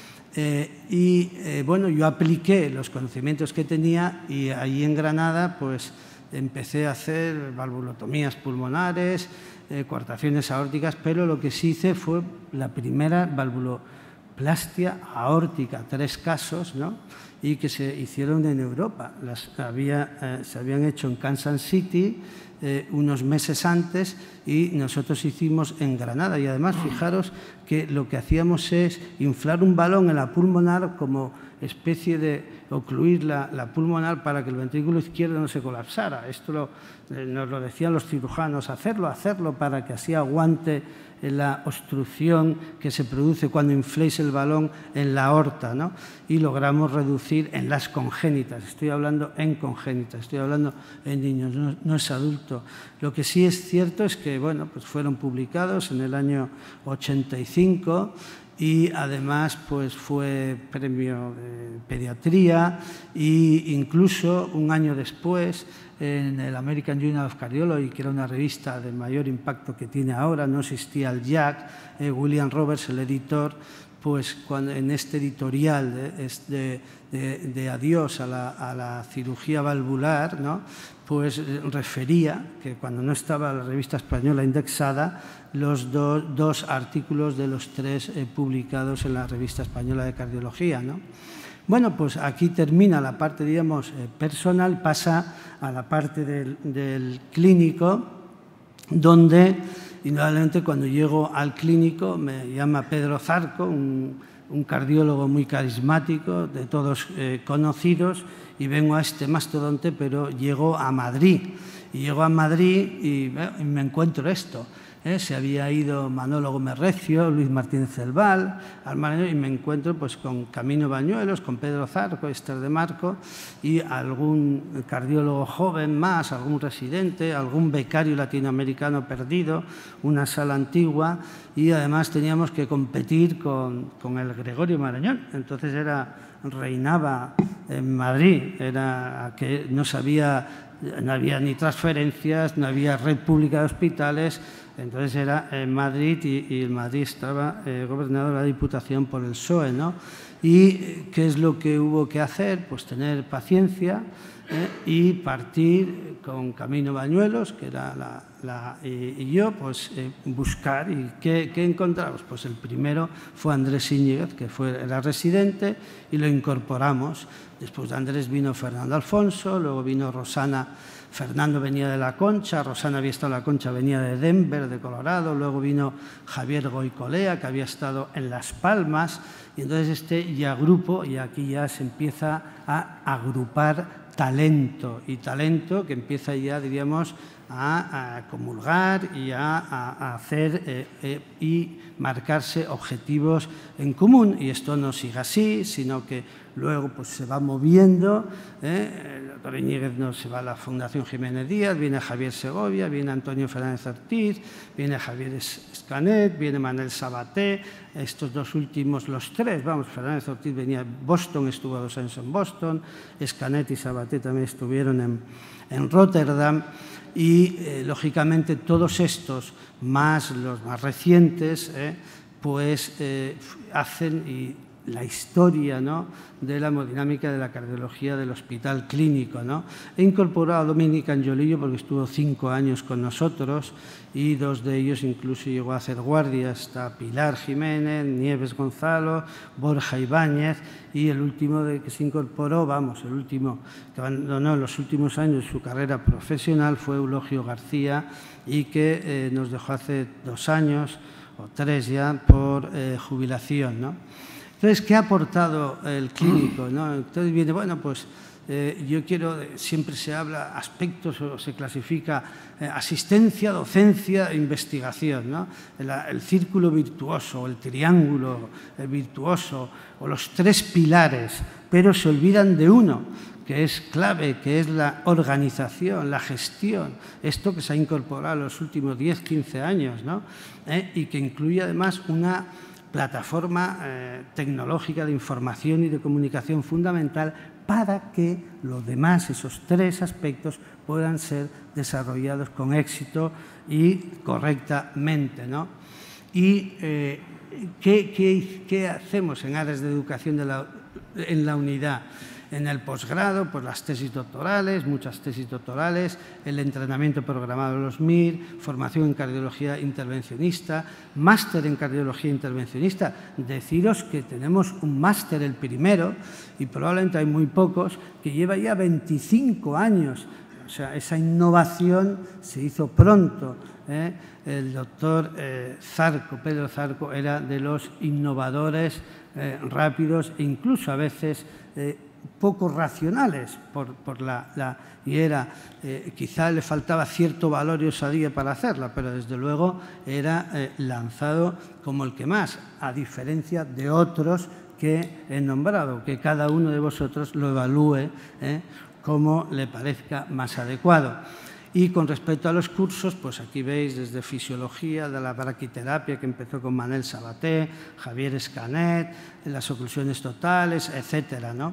Eh, y eh, bueno, yo apliqué los conocimientos que tenía, y allí en Granada pues empecé a hacer valvulotomías pulmonares, eh, coartaciones aórticas, pero lo que sí hice fue la primera valvuloplastia aórtica, tres casos, ¿no?, y que se hicieron en Europa. Las había, eh, se habían hecho en Kansas City eh, unos meses antes, y nosotros hicimos en Granada. Y además, fijaros que lo que hacíamos es inflar un balón en la pulmonar como especie de ocluir la, la pulmonar para que el ventrículo izquierdo no se colapsara. Esto lo, eh, nos lo decían los cirujanos, hacerlo, hacerlo para que así aguante la obstrucción que se produce cuando infléis el balón en la aorta, ¿no? Y logramos reducir en las congénitas. Estoy hablando en congénitas, estoy hablando en niños, no, no es adulto. Lo que sí es cierto es que, bueno, pues fueron publicados en el año ochenta y cinco, y además pues fue premio de pediatría, e incluso un año después en el American Journal of Cardiology, que era una revista de mayor impacto que tiene ahora, no existía el J A C, eh, William Roberts, el editor, pues cuando, en este editorial de, de, de, de adiós a la, a la cirugía valvular, ¿no?, pues refería que cuando no estaba la revista española indexada, los do, dos artículos de los tres eh, publicados en la revista española de cardiología, ¿no? Bueno, pues aquí termina la parte, digamos, eh, personal, pasa a la parte del, del clínico, donde, indudablemente, cuando llego al clínico me llama Pedro Zarco, un, un cardiólogo muy carismático, de todos eh, conocidos, y vengo a este mastodonte, pero llego a Madrid. Y llego a Madrid y, y me encuentro esto. ¿eh? Se había ido Manolo Gómez Recio, Luis Martínez del Val, al Marañón, y me encuentro pues con Camino Bañuelos, con Pedro Zarco, Esther de Marco y algún cardiólogo joven más, algún residente, algún becario latinoamericano perdido, una sala antigua, y además teníamos que competir con, con el Gregorio Marañón. Entonces era, reinaba en Madrid, era que no sabía, no había ni transferencias, no había red pública de hospitales. Entonces era en Madrid y, y en Madrid estaba eh, gobernado la Diputación por el P S O E, ¿no? ¿Y qué es lo que hubo que hacer? Pues tener paciencia eh, y partir con Camino Bañuelos, que era la, la y, y yo, pues eh, buscar. ¿Y qué, qué encontramos? Pues el primero fue Andrés Íñiguez, que fue, era residente, y lo incorporamos. Después de Andrés vino Fernando Alfonso, luego vino Rosana. Fernando venía de La Concha, Rosana había estado en La Concha, venía de Denver, de Colorado, luego vino Javier Goicolea, que había estado en Las Palmas, y entonces este ya grupo, y aquí ya se empieza a agrupar talento, y talento que empieza ya, diríamos, a, a comulgar y a, a hacer eh, eh, y marcarse objetivos en común. Y esto no sigue así, sino que luego pues, se va moviendo. ¿eh? El doctor Íñiguez no se va a la Fundación Jiménez Díaz, viene Javier Segovia, viene Antonio Fernández Ortiz, viene Javier Escanet, viene Manuel Sabaté, estos dos últimos, los tres, vamos, Fernández Ortiz venía de Boston, estuvo dos años en Boston, Escanet y Sabaté también estuvieron en, en Rotterdam. Y, eh, lógicamente, todos estos, más los más recientes, eh, pues eh, hacen y la historia, ¿no?, de la hemodinámica de la cardiología del Hospital Clínico, ¿no? He incorporado a Dominic Angiolillo porque estuvo cinco años con nosotros y dos de ellos incluso llegó a hacer guardia. Está Pilar Jiménez, Nieves Gonzalo, Borja Ibáñez, y el último de que se incorporó, vamos, el último que abandonó en los últimos años de su carrera profesional fue Eulogio García, y que eh, nos dejó hace dos años o tres ya por eh, jubilación, ¿no? Entonces, ¿qué ha aportado el clínico, ¿no? Entonces viene, bueno, pues eh, yo quiero, siempre se habla aspectos o se clasifica eh, asistencia, docencia e investigación, ¿no? El, el círculo virtuoso, el triángulo el virtuoso o los tres pilares, pero se olvidan de uno, que es clave, que es la organización, la gestión, esto que se ha incorporado en los últimos diez, quince años, ¿no? ¿Eh? Y que incluye además una plataforma eh, tecnológica de información y de comunicación fundamental para que los demás, esos tres aspectos, puedan ser desarrollados con éxito y correctamente, ¿no? Y eh, ¿qué, qué, ¿qué hacemos en áreas de educación de la, en la unidad? En el posgrado, pues las tesis doctorales, muchas tesis doctorales, el entrenamiento programado de los M I R, formación en cardiología intervencionista, máster en cardiología intervencionista. Deciros que tenemos un máster, el primero, y probablemente hay muy pocos, que lleva ya veinticinco años. O sea, esa innovación se hizo pronto, ¿eh? El doctor eh, Zarco, Pedro Zarco, era de los innovadores eh, rápidos e incluso a veces eh, poco racionales por, por la, la, y era, eh, quizá le faltaba cierto valor y osadía para hacerla, pero desde luego era eh, lanzado como el que más, a diferencia de otros que he nombrado, que cada uno de vosotros lo evalúe eh, como le parezca más adecuado. Y con respecto a los cursos, pues aquí veis desde fisiología, de la braquiterapia, que empezó con Manuel Sabaté, Javier Escanet, las oclusiones totales, etcétera, ¿no?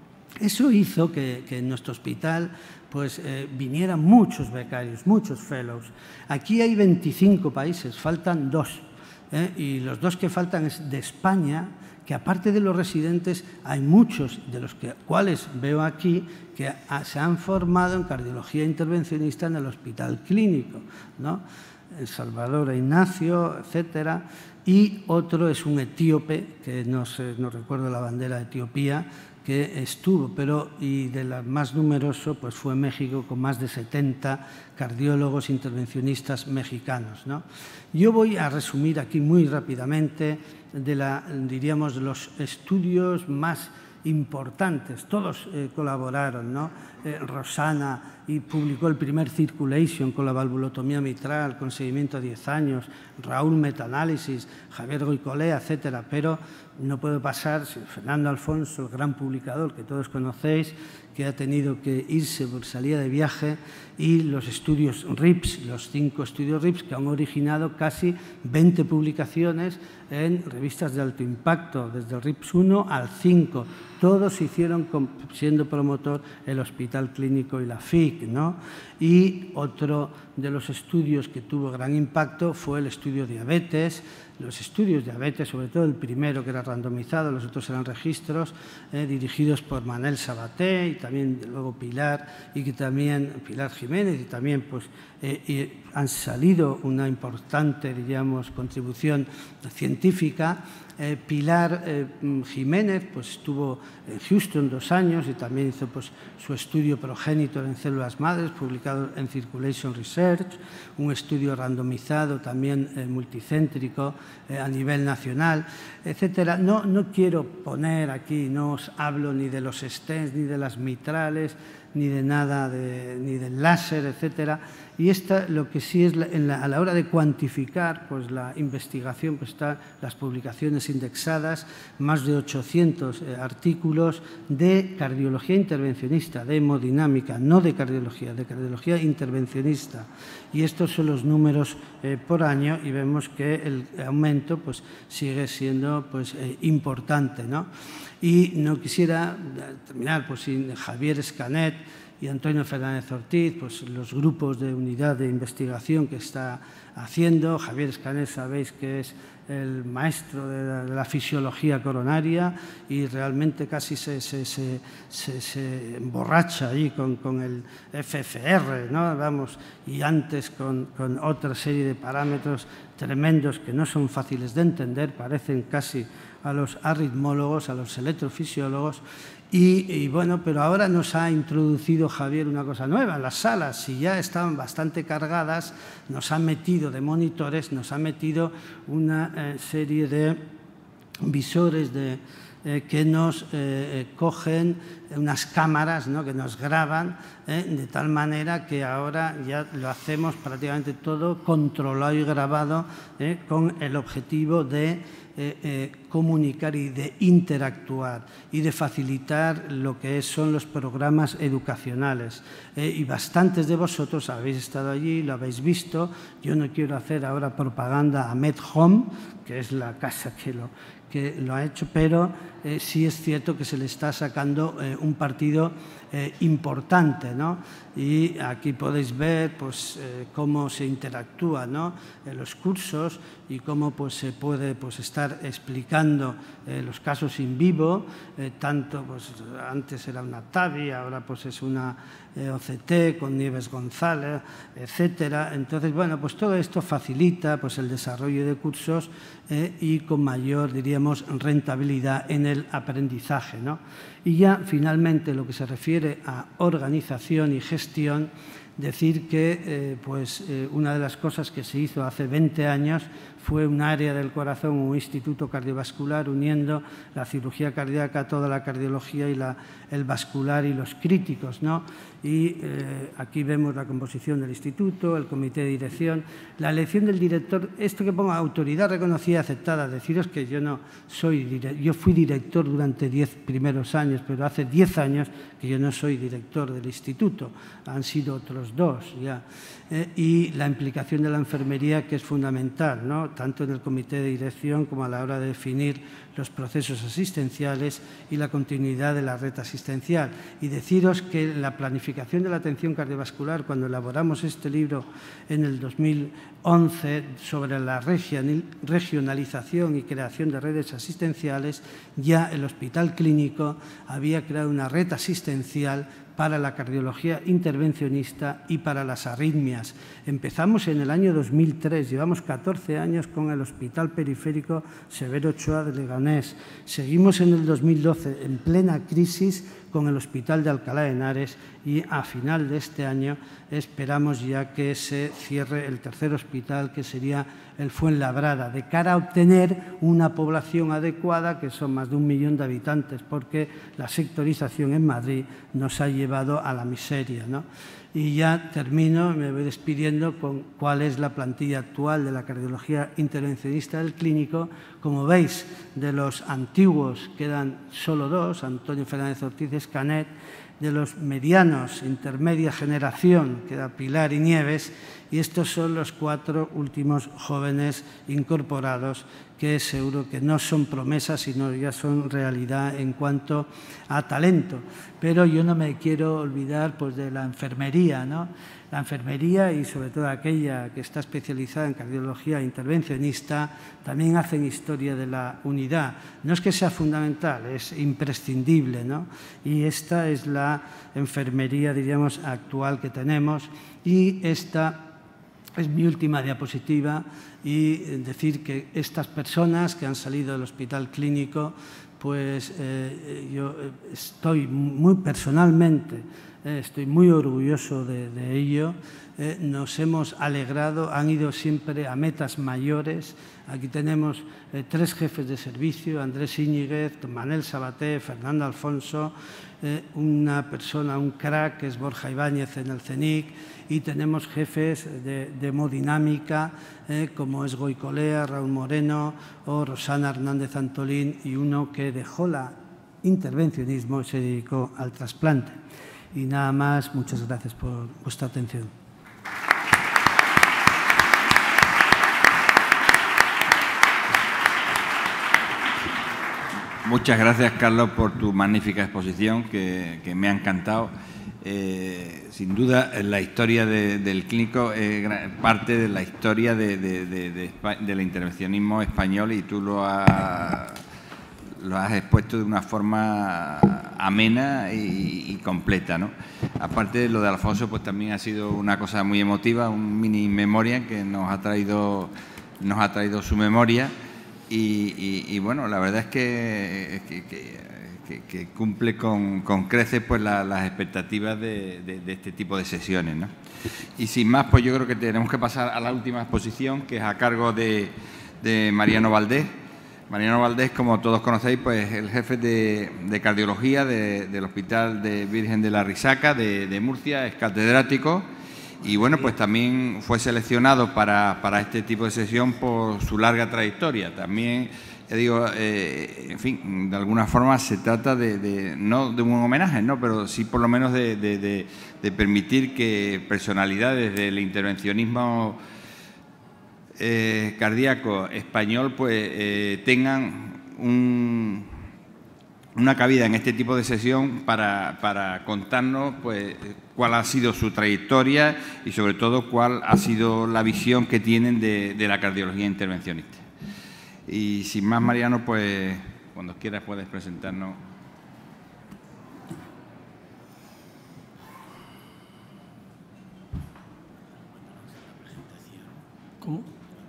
Eso hizo que, que en nuestro hospital pues, eh, vinieran muchos becarios, muchos fellows. Aquí hay veinticinco países, faltan dos. ¿eh? Y los dos que faltan es de España, que aparte de los residentes hay muchos de los que, cuales veo aquí que a, se han formado en cardiología intervencionista en el Hospital Clínico, ¿no? El Salvador Ignacio, etcétera. Y otro es un etíope, que no sé, no recuerdo la bandera de Etiopía, que estuvo, pero y de los más numeroso pues fue México, con más de setenta cardiólogos intervencionistas mexicanos, ¿no? Yo voy a resumir aquí muy rápidamente de la, diríamos, de los estudios más importantes. Todos eh, colaboraron, ¿no? Eh, Rosana y publicó el primer Circulation con la valvulotomía mitral, con seguimiento a diez años, Raúl Metaanálisis, Javier Goicolea, etcétera. Pero no puede pasar, Fernando Alfonso, el gran publicador que todos conocéis, que ha tenido que irse por salida de viaje, y los estudios R I P S, los cinco estudios R I P S que han originado casi veinte publicaciones en revistas de alto impacto, desde el R I P S uno al cinco. Todos se hicieron con, siendo promotor el Hospital Clínico y la F I C, ¿no? Y otro de los estudios que tuvo gran impacto fue el estudio diabetes. Los estudios diabetes, sobre todo el primero que era randomizado, los otros eran registros, eh, dirigidos por Manel Sabaté y también luego Pilar, y que también Pilar Jiménez, y también pues eh, y han salido una importante, diríamos, contribución científica. Eh, Pilar eh, Jiménez pues estuvo en Houston dos años y también hizo pues su estudio progenitor en células madres, publicado en Circulation Research, un estudio randomizado también eh, multicéntrico eh, a nivel nacional, etcétera. No, no quiero poner aquí, no os hablo ni de los stents, ni de las mitrales, ni de nada, de, ni del láser, etcétera. Y esta, lo que sí es, la, en la, a la hora de cuantificar pues la investigación, pues están las publicaciones indexadas, más de ochocientos eh, artículos de cardiología intervencionista, de hemodinámica, no de cardiología, de cardiología intervencionista. Y estos son los números eh, por año, y vemos que el aumento pues sigue siendo pues eh, importante, ¿no? Y no quisiera terminar pues sin Javier Escanet y Antonio Fernández Ortiz, pues los grupos de unidad de investigación que está haciendo. Javier Escanet sabéis que es el maestro de la, de la fisiología coronaria y realmente casi se, se, se, se, se emborracha allí con, con el F F R, ¿no? Vamos, y antes con, con otra serie de parámetros tremendos que no son fáciles de entender, parecen casi a los arritmólogos, a los electrofisiólogos. Y, y bueno, pero ahora nos ha introducido Javier una cosa nueva. Las salas, si ya estaban bastante cargadas, nos ha metido de monitores, nos ha metido una eh, serie de visores de, eh, que nos eh, cogen unas cámaras, ¿no?, que nos graban, eh, de tal manera que ahora ya lo hacemos prácticamente todo controlado y grabado, eh, con el objetivo de Eh, eh, comunicar y de interactuar y de facilitar lo que son los programas educacionales. Eh, y bastantes de vosotros habéis estado allí, lo habéis visto. Yo no quiero hacer ahora propaganda a MedHome, que es la casa que lo, que lo ha hecho, pero eh, sí es cierto que se le está sacando eh, un partido eh, importante, ¿no? Y aquí podéis ver pues, eh, cómo se interactúa, ¿no?, en los cursos y cómo pues, se puede pues, estar explicando eh, los casos in vivo, eh, tanto pues, antes era una TAVI, ahora pues, es una eh, O C T con Nieves González, etcétera. Entonces, bueno, pues todo esto facilita pues, el desarrollo de cursos eh, y con mayor, diríamos, rentabilidad en el aprendizaje, ¿no? Y ya, finalmente, lo que se refiere a organización y gestión, decir que eh, pues, eh, una de las cosas que se hizo hace veinte años fue un área del corazón, un instituto cardiovascular, uniendo la cirugía cardíaca, toda la cardiología y la, el vascular y los críticos, ¿no? Y eh, aquí vemos la composición del instituto, el comité de dirección, la elección del director. Esto que pongo, autoridad reconocida y aceptada. Deciros que yo no soy, yo fui director durante diez primeros años, pero hace diez años que yo no soy director del instituto. Han sido otros dos ya. Eh, y la implicación de la enfermería, que es fundamental, ¿no?, tanto en el comité de dirección como a la hora de definir los procesos asistenciales y la continuidad de la red asistencial. Y deciros que la planificación de la atención cardiovascular, cuando elaboramos este libro en el dos mil once sobre la regionalización y creación de redes asistenciales, ya el Hospital Clínico había creado una red asistencial para la cardiología intervencionista y para las arritmias. Empezamos en el año dos mil tres, llevamos catorce años con el Hospital Periférico Severo Ochoa de Leganés. Seguimos en el dos mil doce, en plena crisis, con el Hospital de Alcalá de Henares, y a final de este año esperamos ya que se cierre el tercer hospital, que sería el Fuenlabrada, de cara a obtener una población adecuada, que son más de un millón de habitantes, porque la sectorización en Madrid nos ha llevado a la miseria, ¿no? Y ya termino, me voy despidiendo con cuál es la plantilla actual de la cardiología intervencionista del clínico. Como veis, de los antiguos quedan solo dos, Antonio Fernández Ortiz Escanet. De los medianos, intermedia generación, queda Pilar y Nieves, y estos son los cuatro últimos jóvenes incorporados que seguro que no son promesas, sino ya son realidad en cuanto a talento. Pero yo no me quiero olvidar pues, de la enfermería, ¿no? La enfermería y sobre todo aquella que está especializada en cardiología intervencionista también hacen historia de la unidad. No es que sea fundamental, es imprescindible, ¿no? Y esta es la enfermería, diríamos, actual que tenemos. Y esta es mi última diapositiva y decir que estas personas que han salido del hospital clínico, pues eh, yo estoy muy personalmente Eh, estoy muy orgulloso de, de ello. Eh, nos hemos alegrado, han ido siempre a metas mayores. Aquí tenemos eh, tres jefes de servicio, Andrés Íñiguez, Manel Sabaté, Fernando Alfonso, eh, una persona, un crack, que es Borja Ibáñez en el CENIC, y tenemos jefes de, de hemodinámica, eh, como es Goicolea, Raúl Moreno o Rosana Hernández Antolín, y uno que dejó la intervencionismo y se dedicó al trasplante. Y nada más, muchas gracias por vuestra atención. Muchas gracias, Carlos, por tu magnífica exposición, que, que me ha encantado. Eh, sin duda, la historia de, del clínico es parte de la historia de, de, de, de, del intervencionismo español, y tú lo has, lo has expuesto de una forma amena y, y completa, ¿no? Aparte de lo de Alfonso, pues también ha sido una cosa muy emotiva, un mini memoria que nos ha traído, nos ha traído su memoria, y, y, y bueno, la verdad es que, que, que, que cumple con, con creces pues la, las expectativas de, de, de este tipo de sesiones, ¿no? Y sin más, pues yo creo que tenemos que pasar a la última exposición, que es a cargo de, de Mariano Valdés. Mariano Valdés, como todos conocéis, pues el jefe de, de cardiología de, del Hospital de Virgen de la Risaca de, de Murcia, es catedrático, y bueno, pues también fue seleccionado para, para este tipo de sesión por su larga trayectoria. También, ya digo, eh, en fin, de alguna forma se trata de, de, no de un homenaje, ¿no?, pero sí por lo menos de, de, de, de permitir que personalidades del intervencionismo Eh, cardíaco español pues eh, tengan un, una cabida en este tipo de sesión para, para contarnos pues cuál ha sido su trayectoria y sobre todo cuál ha sido la visión que tienen de, de la cardiología intervencionista. Y sin más, Mariano, pues cuando quieras puedes presentarnos. ¿Cómo?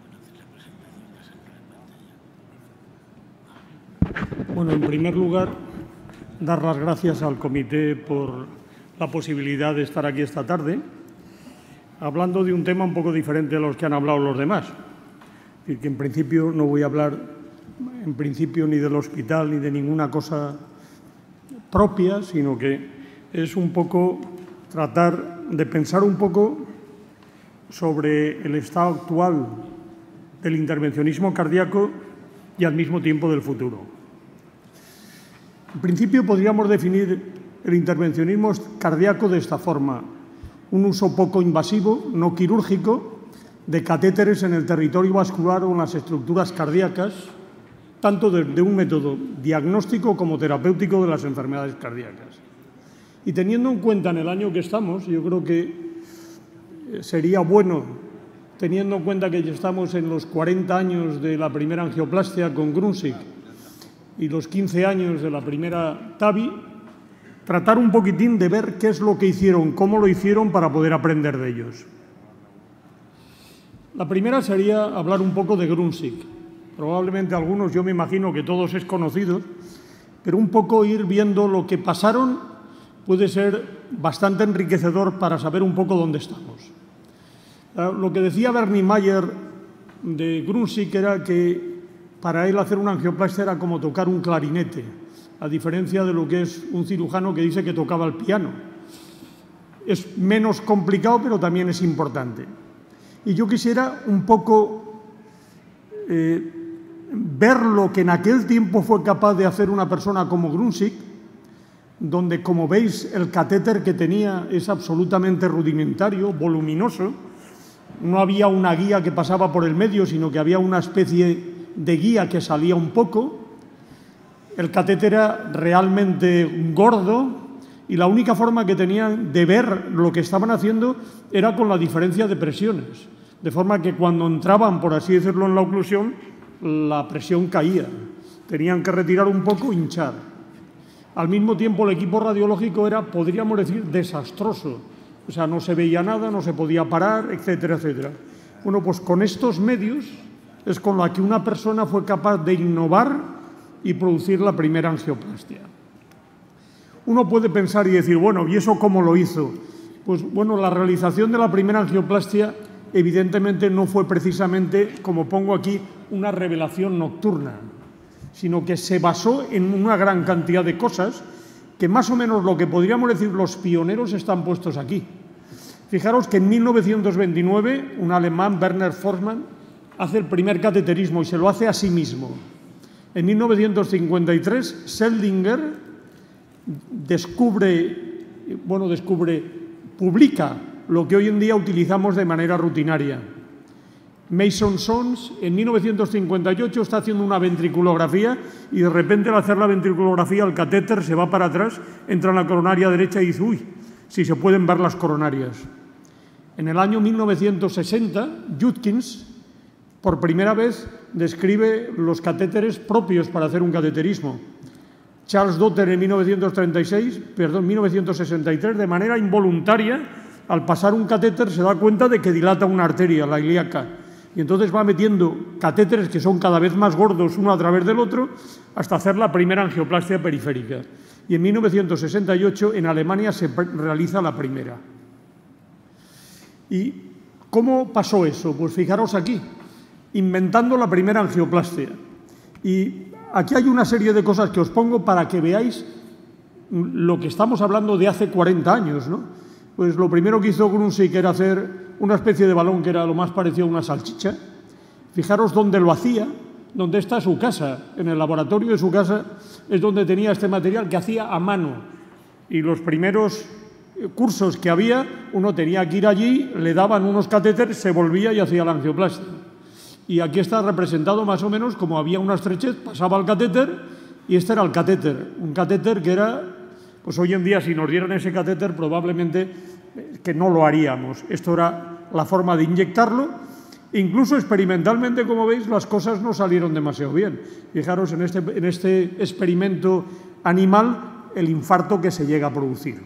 Bueno, en primer lugar, dar las gracias al comité por la posibilidad de estar aquí esta tarde, hablando de un tema un poco diferente a los que han hablado los demás. Es decir, que en principio no voy a hablar en principio ni del hospital ni de ninguna cosa propia, sino que es un poco tratar de pensar un poco sobre el estado actual del intervencionismo cardíaco y al mismo tiempo del futuro. En principio podríamos definir el intervencionismo cardíaco de esta forma: un uso poco invasivo, no quirúrgico, de catéteres en el territorio vascular o en las estructuras cardíacas, tanto de, de un método diagnóstico como terapéutico de las enfermedades cardíacas. Y teniendo en cuenta en el año que estamos, yo creo que sería bueno, teniendo en cuenta que ya estamos en los cuarenta años de la primera angioplastia con Grunsik y los quince años de la primera T A V I, tratar un poquitín de ver qué es lo que hicieron, cómo lo hicieron para poder aprender de ellos. La primera sería hablar un poco de Grunsik. Probablemente algunos, yo me imagino que todos es conocidos, pero un poco ir viendo lo que pasaron puede ser bastante enriquecedor para saber un poco dónde estamos. Lo que decía Bernie Mayer de Grunsik era que para él hacer una angioplastia era como tocar un clarinete, a diferencia de lo que es un cirujano que dice que tocaba el piano. Es menos complicado, pero también es importante. Y yo quisiera un poco eh, ver lo que en aquel tiempo fue capaz de hacer una persona como Grunsik, donde, como veis, el catéter que tenía es absolutamente rudimentario, voluminoso. No había una guía que pasaba por el medio, sino que había una especie de guía que salía un poco. El catéter era realmente gordo y la única forma que tenían de ver lo que estaban haciendo era con la diferencia de presiones. De forma que cuando entraban, por así decirlo, en la oclusión, la presión caía. Tenían que retirar un poco e hinchar. Al mismo tiempo, el equipo radiológico era, podríamos decir, desastroso. O sea, no se veía nada, no se podía parar, etcétera, etcétera. Bueno, pues con estos medios es con la que una persona fue capaz de innovar y producir la primera angioplastia. Uno puede pensar y decir, bueno, ¿y eso cómo lo hizo? Pues bueno, la realización de la primera angioplastia evidentemente no fue precisamente, como pongo aquí, una revelación nocturna, sino que se basó en una gran cantidad de cosas que más o menos lo que podríamos decir los pioneros están puestos aquí. Fijaros que en mil novecientos veintinueve un alemán, Werner Forssmann, hace el primer cateterismo y se lo hace a sí mismo. En mil novecientos cincuenta y tres, Seldinger descubre, bueno, descubre, publica lo que hoy en día utilizamos de manera rutinaria. Mason Sons, en mil novecientos cincuenta y ocho, está haciendo una ventriculografía y de repente al hacer la ventriculografía el catéter se va para atrás, entra en la coronaria derecha y dice, uy, si se pueden ver las coronarias. En el año mil novecientos sesenta, Judkins, por primera vez, describe los catéteres propios para hacer un cateterismo. Charles Dotter en mil novecientos treinta y seis, perdón, mil novecientos sesenta y tres, de manera involuntaria, al pasar un catéter se da cuenta de que dilata una arteria, la ilíaca, y entonces va metiendo catéteres que son cada vez más gordos uno a través del otro hasta hacer la primera angioplastia periférica. Y en mil novecientos sesenta y ocho en Alemania se realiza la primera. ¿Y cómo pasó eso? Pues fijaros aquí, inventando la primera angioplastia. Y aquí hay una serie de cosas que os pongo para que veáis lo que estamos hablando de hace cuarenta años, ¿no? Pues lo primero que hizo Grunsik era hacer una especie de balón que era lo más parecido a una salchicha. Fijaros dónde lo hacía, dónde está su casa. En el laboratorio de su casa es donde tenía este material que hacía a mano. Y los primeros cursos que había, uno tenía que ir allí, le daban unos catéteres, se volvía y hacía la angioplastia. Y aquí está representado más o menos como había una estrechez, pasaba el catéter y este era el catéter. Un catéter que era, pues hoy en día si nos dieran ese catéter probablemente que no lo haríamos. Esto era la forma de inyectarlo. Incluso experimentalmente, como veis, las cosas no salieron demasiado bien. Fijaros en este, en este experimento animal el infarto que se llega a producir.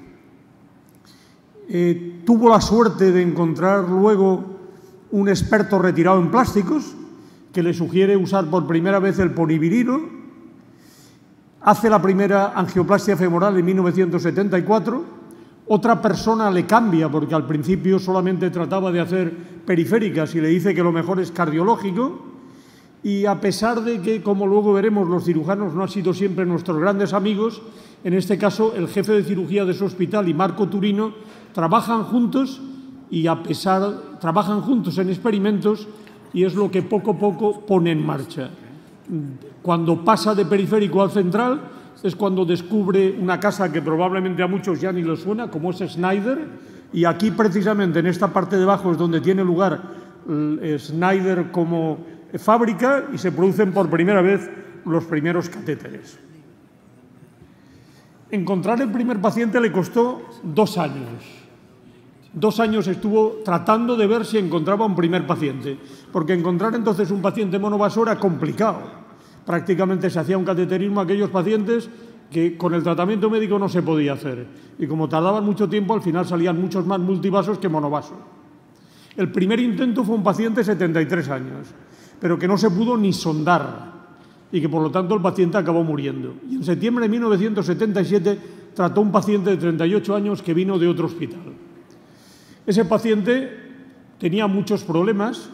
Eh, tuvo la suerte de encontrar luego un experto retirado en plásticos que le sugiere usar por primera vez el ponivirino. Hace la primera angioplastia femoral en mil novecientos setenta y cuatro. Otra persona le cambia porque al principio solamente trataba de hacer periféricas y le dice que lo mejor es cardiológico. Y a pesar de que, como luego veremos, los cirujanos no han sido siempre nuestros grandes amigos, en este caso el jefe de cirugía de su hospital y Marco Turino trabajan juntos y a pesar, trabajan juntos en experimentos y es lo que poco a poco pone en marcha. Cuando pasa de periférico al central es cuando descubre una casa que probablemente a muchos ya ni les suena, como es Schneider, y aquí precisamente en esta parte de abajo es donde tiene lugar eh, Schneider como fábrica y se producen por primera vez los primeros catéteres. Encontrar el primer paciente le costó dos años. Dos años estuvo tratando de ver si encontraba un primer paciente, porque encontrar entonces un paciente monovaso era complicado. Prácticamente se hacía un cateterismo a aquellos pacientes que con el tratamiento médico no se podía hacer. Y como tardaban mucho tiempo, al final salían muchos más multivasos que monovasos. El primer intento fue un paciente de setenta y tres años, pero que no se pudo ni sondar y que por lo tanto el paciente acabó muriendo. Y en septiembre de mil novecientos setenta y siete trató un paciente de treinta y ocho años que vino de otro hospital. Ese paciente tenía muchos problemas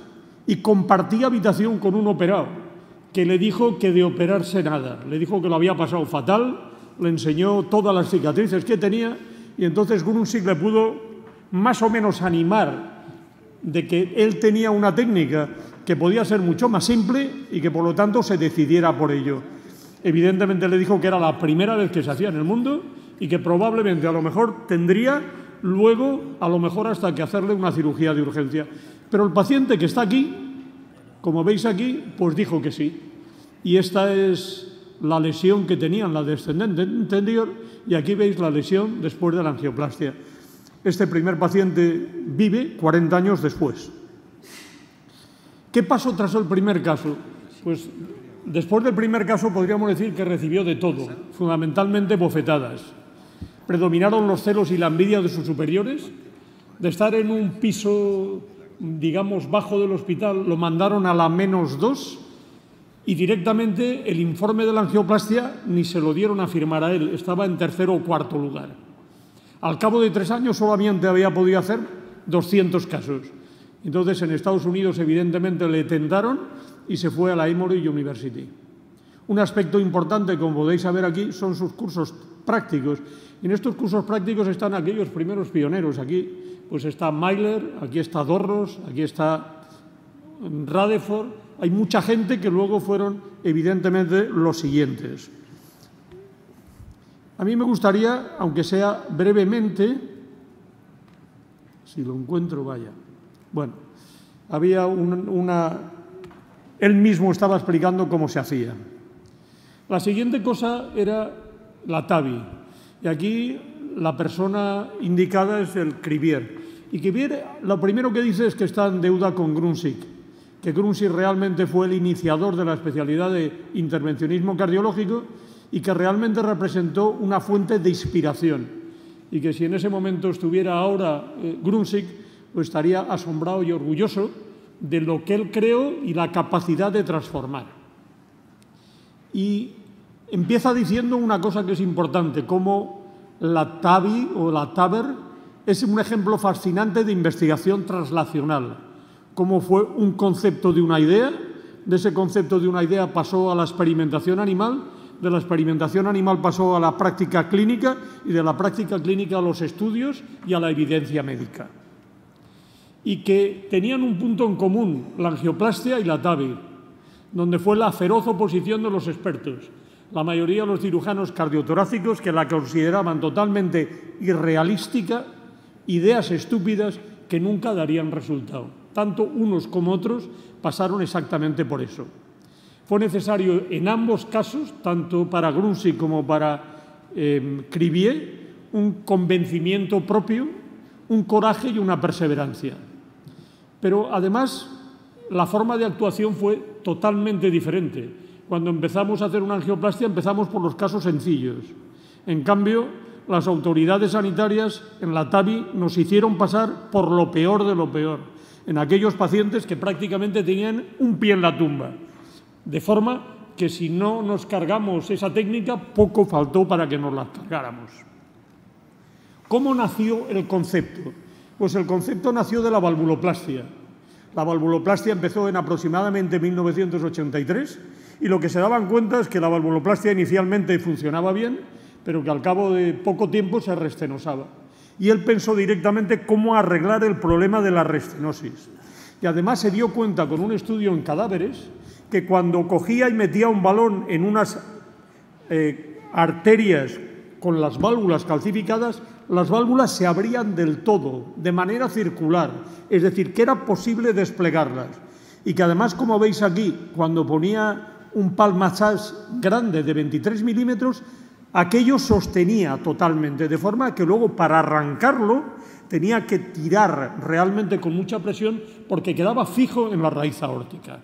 y compartía habitación con un operado que le dijo que de operarse nada, le dijo que lo había pasado fatal, le enseñó todas las cicatrices que tenía y entonces Grunsich le pudo más o menos animar de que él tenía una técnica que podía ser mucho más simple y que por lo tanto se decidiera por ello. Evidentemente le dijo que era la primera vez que se hacía en el mundo y que probablemente a lo mejor tendría luego a lo mejor hasta que hacerle una cirugía de urgencia. Pero el paciente que está aquí, como veis aquí, pues dijo que sí. Y esta es la lesión que tenía en la descendente anterior y aquí veis la lesión después de la angioplastia. Este primer paciente vive cuarenta años después. ¿Qué pasó tras el primer caso? Pues después del primer caso podríamos decir que recibió de todo, fundamentalmente bofetadas. Predominaron los celos y la envidia de sus superiores. De estar en un piso, digamos, bajo del hospital, lo mandaron a la menos dos y directamente el informe de la angioplastia ni se lo dieron a firmar a él, estaba en tercero o cuarto lugar. Al cabo de tres años solamente había podido hacer doscientos casos. Entonces en Estados Unidos evidentemente le tentaron y se fue a la Emory University. Un aspecto importante, como podéis saber aquí, son sus cursos prácticos. En estos cursos prácticos están aquellos primeros pioneros. Aquí pues está Myler, aquí está Dorros, aquí está Rutherford. Hay mucha gente que luego fueron, evidentemente, los siguientes. A mí me gustaría, aunque sea brevemente, si lo encuentro, vaya. Bueno, había un, una... Él mismo estaba explicando cómo se hacía. La siguiente cosa era la TAVI. Y aquí la persona indicada es el Crivier. Y Crivier lo primero que dice es que está en deuda con Grunsich, que Grunsich realmente fue el iniciador de la especialidad de intervencionismo cardiológico y que realmente representó una fuente de inspiración. Y que si en ese momento estuviera ahora eh, Grunsich, pues estaría asombrado y orgulloso de lo que él creó y la capacidad de transformar. Y empieza diciendo una cosa que es importante, como la TAVI o la TAVR es un ejemplo fascinante de investigación translacional, cómo fue un concepto de una idea, de ese concepto de una idea pasó a la experimentación animal, de la experimentación animal pasó a la práctica clínica y de la práctica clínica a los estudios y a la evidencia médica. Y que tenían un punto en común, la angioplastia y la TAVI, donde fue la feroz oposición de los expertos. La mayoría de los cirujanos cardiotorácicos que la consideraban totalmente irrealística, ideas estúpidas que nunca darían resultado. Tanto unos como otros pasaron exactamente por eso. Fue necesario en ambos casos, tanto para Grunsich como para eh, Crivier, un convencimiento propio, un coraje y una perseverancia. Pero además la forma de actuación fue totalmente diferente. Cuando empezamos a hacer una angioplastia empezamos por los casos sencillos. En cambio, las autoridades sanitarias en la TAVI nos hicieron pasar por lo peor de lo peor, en aquellos pacientes que prácticamente tenían un pie en la tumba. De forma que si no nos cargamos esa técnica, poco faltó para que nos la cargáramos. ¿Cómo nació el concepto? Pues el concepto nació de la valvuloplastia. La valvuloplastia empezó en aproximadamente mil novecientos ochenta y tres y lo que se daban cuenta es que la valvuloplastia inicialmente funcionaba bien, pero que al cabo de poco tiempo se restenosaba. Y él pensó directamente cómo arreglar el problema de la restenosis. Y además se dio cuenta con un estudio en cadáveres que cuando cogía y metía un balón en unas eh, arterias con las válvulas calcificadas, las válvulas se abrían del todo, de manera circular, es decir, que era posible desplegarlas. Y que además, como veis aquí, cuando ponía un palm massage grande de veintitrés milímetros, aquello sostenía totalmente, de forma que luego para arrancarlo tenía que tirar realmente con mucha presión porque quedaba fijo en la raíz aórtica.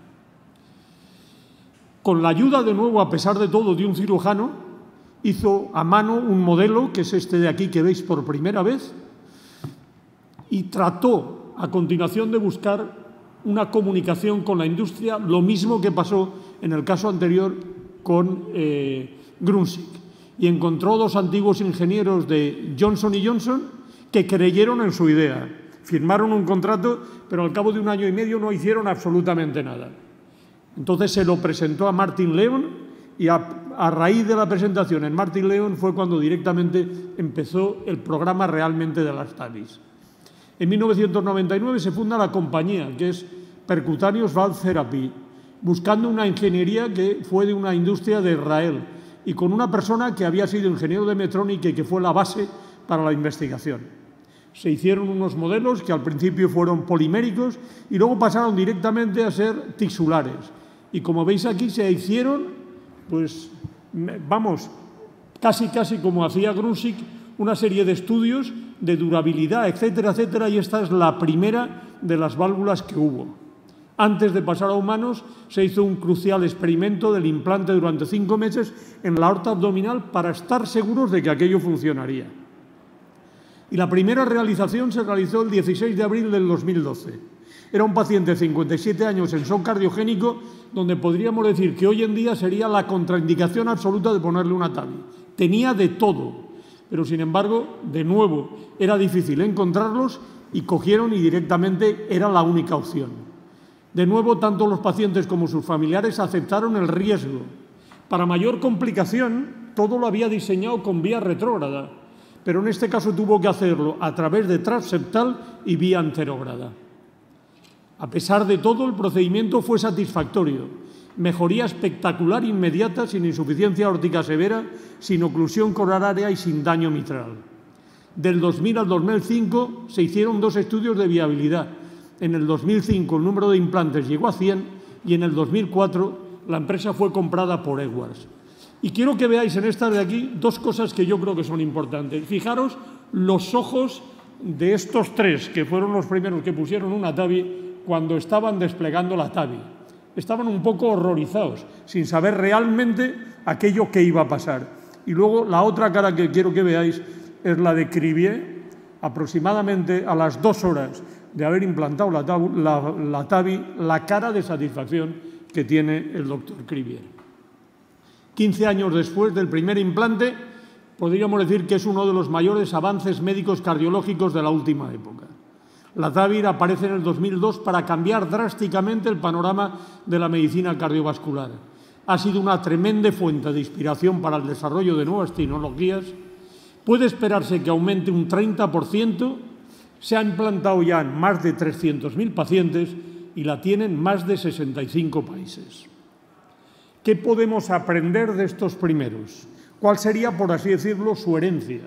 Con la ayuda, de nuevo, a pesar de todo, de un cirujano, hizo a mano un modelo, que es este de aquí que veis por primera vez, y trató a continuación de buscar una comunicación con la industria, lo mismo que pasó en el caso anterior con eh, Grunsich. Y encontró dos antiguos ingenieros de Johnson y Johnson que creyeron en su idea. firmaron un contrato, pero al cabo de un año y medio no hicieron absolutamente nada. Entonces se lo presentó a Martin León y a, a raíz de la presentación en Martin León fue cuando directamente empezó el programa realmente de las T A V Is. En mil novecientos noventa y nueve se funda la compañía, que es Percutaneous Valve Therapy, buscando una ingeniería que fue de una industria de Israel y con una persona que había sido ingeniero de Medtronic y que fue la base para la investigación. Se hicieron unos modelos que al principio fueron poliméricos y luego pasaron directamente a ser tisulares. Y como veis aquí se hicieron, pues vamos, casi casi como hacía Grunsik, una serie de estudios de durabilidad, etcétera, etcétera, y esta es la primera de las válvulas que hubo. Antes de pasar a humanos, se hizo un crucial experimento del implante durante cinco meses en la aorta abdominal para estar seguros de que aquello funcionaría. Y la primera realización se realizó el dieciséis de abril del dos mil doce. Era un paciente de cincuenta y siete años en shock cardiogénico, donde podríamos decir que hoy en día sería la contraindicación absoluta de ponerle una T A V I. Tenía de todo, pero sin embargo, de nuevo, era difícil encontrarlos y cogieron y directamente era la única opción. De nuevo, tanto los pacientes como sus familiares aceptaron el riesgo. Para mayor complicación, todo lo había diseñado con vía retrógrada, pero en este caso tuvo que hacerlo a través de transeptal y vía anterógrada. A pesar de todo, el procedimiento fue satisfactorio. Mejoría espectacular inmediata, sin insuficiencia aórtica severa, sin oclusión coronaria y sin daño mitral. Del dos mil al dos mil cinco se hicieron dos estudios de viabilidad. En el dos mil cinco el número de implantes llegó a cien y en el dos mil cuatro la empresa fue comprada por Edwards. Y quiero que veáis en esta de aquí dos cosas que yo creo que son importantes. Fijaros los ojos de estos tres, que fueron los primeros que pusieron una T A V I cuando estaban desplegando la T A V I. Estaban un poco horrorizados, sin saber realmente aquello que iba a pasar. Y luego la otra cara que quiero que veáis es la de Cribier, aproximadamente a las dos horas de haber implantado la, la, la T A V I, la cara de satisfacción que tiene el doctor Cribier. quince años después del primer implante, podríamos decir que es uno de los mayores avances médicos cardiológicos de la última época. La T A V I aparece en el dos mil dos para cambiar drásticamente el panorama de la medicina cardiovascular. Ha sido una tremenda fuente de inspiración para el desarrollo de nuevas tecnologías. Puede esperarse que aumente un treinta por ciento, se ha implantado ya en más de trescientos mil pacientes y la tienen más de sesenta y cinco países. ¿Qué podemos aprender de estos primeros? ¿Cuál sería, por así decirlo, su herencia?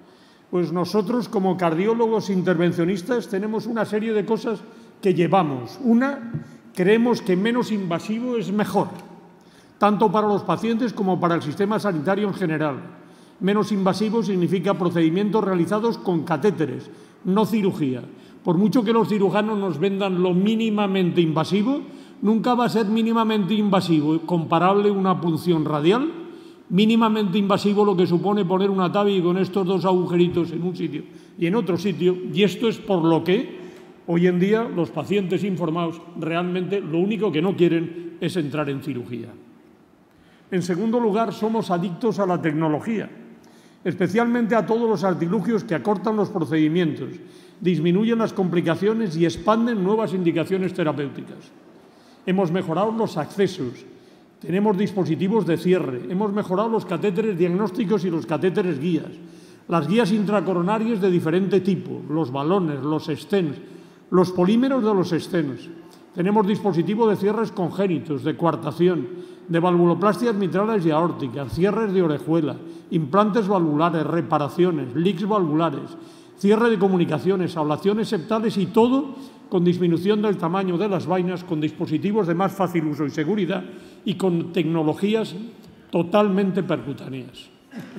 Pues nosotros, como cardiólogos intervencionistas, tenemos una serie de cosas que llevamos. Una, creemos que menos invasivo es mejor, tanto para los pacientes como para el sistema sanitario en general. Menos invasivo significa procedimientos realizados con catéteres, no cirugía. Por mucho que los cirujanos nos vendan lo mínimamente invasivo, nunca va a ser mínimamente invasivo, comparable a una punción radial, mínimamente invasivo lo que supone poner una T A V I con estos dos agujeritos en un sitio y en otro sitio, y esto es por lo que hoy en día los pacientes informados realmente lo único que no quieren es entrar en cirugía. En segundo lugar, somos adictos a la tecnología, especialmente a todos los artilugios que acortan los procedimientos, disminuyen las complicaciones y expanden nuevas indicaciones terapéuticas. Hemos mejorado los accesos, tenemos dispositivos de cierre, hemos mejorado los catéteres diagnósticos y los catéteres guías, las guías intracoronarias de diferente tipo, los balones, los stents, los polímeros de los stents. Tenemos dispositivos de cierres congénitos, de coartación, de valvuloplastias mitrales y aórticas, cierres de orejuela, implantes valvulares, reparaciones, leaks valvulares, cierre de comunicaciones, ablaciones septales y todo con disminución del tamaño de las vainas, con dispositivos de más fácil uso y seguridad y con tecnologías totalmente percutáneas.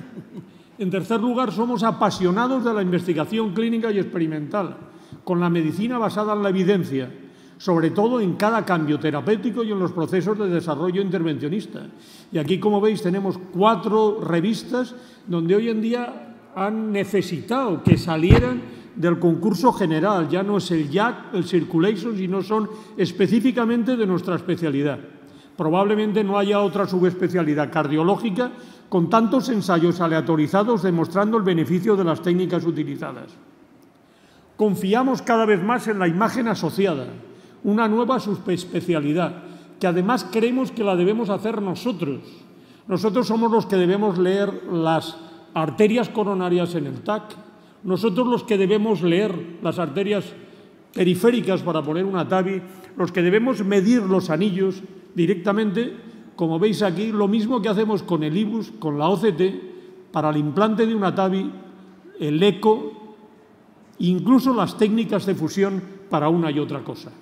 En tercer lugar, somos apasionados de la investigación clínica y experimental, con la medicina basada en la evidencia, sobre todo en cada cambio terapéutico y en los procesos de desarrollo intervencionista. Y aquí, como veis, tenemos cuatro revistas donde hoy en día han necesitado que salieran del concurso general. Ya no es el J A C, el Circulation, sino son específicamente de nuestra especialidad. Probablemente no haya otra subespecialidad cardiológica con tantos ensayos aleatorizados demostrando el beneficio de las técnicas utilizadas. Confiamos cada vez más en la imagen asociada, una nueva subespecialidad, que además creemos que la debemos hacer nosotros. Nosotros somos los que debemos leer las arterias coronarias en el T A C, nosotros los que debemos leer las arterias periféricas para poner una T A V I, los que debemos medir los anillos directamente, como veis aquí, lo mismo que hacemos con el I B U S, con la O C T, para el implante de una T A V I, el eco, incluso las técnicas de fusión para una y otra cosa.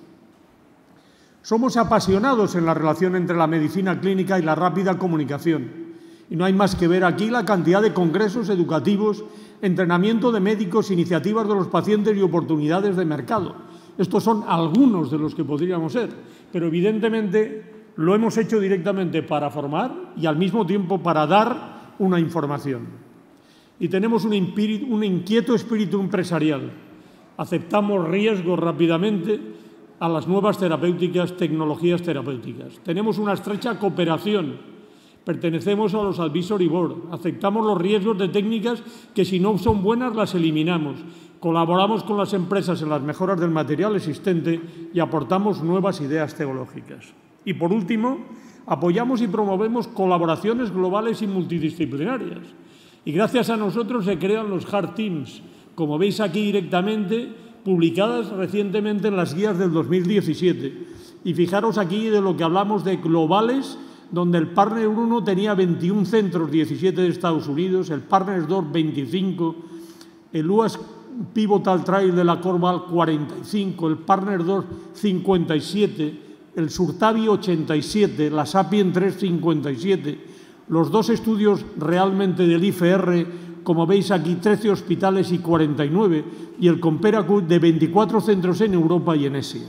Somos apasionados en la relación entre la medicina clínica y la rápida comunicación. Y no hay más que ver aquí la cantidad de congresos educativos, entrenamiento de médicos, iniciativas de los pacientes y oportunidades de mercado. Estos son algunos de los que podríamos ser, pero evidentemente lo hemos hecho directamente para formar y al mismo tiempo para dar una información. Y tenemos un, un inquieto espíritu empresarial. Aceptamos riesgos rápidamente a las nuevas terapéuticas, tecnologías terapéuticas. Tenemos una estrecha cooperación. Pertenecemos a los Advisory Board. Aceptamos los riesgos de técnicas que, si no son buenas, las eliminamos. Colaboramos con las empresas en las mejoras del material existente y aportamos nuevas ideas teológicas. Y, por último, apoyamos y promovemos colaboraciones globales y multidisciplinarias. Y gracias a nosotros se crean los Hard Teams, como veis aquí directamente, publicadas recientemente en las guías del dos mil diecisiete. Y fijaros aquí de lo que hablamos de globales, donde el Partner uno tenía veintiún centros, diecisiete de Estados Unidos, el Partner dos veinticinco, el U A S Pivotal Trial de la Corval cuarenta y cinco, el Partner dos cincuenta y siete, el Surtavi ochenta y siete, la Sapien tres cincuenta y siete, los dos estudios realmente del I F R, como veis aquí, trece hospitales y cuarenta y nueve, y el Comperacut de veinticuatro centros en Europa y en Asia.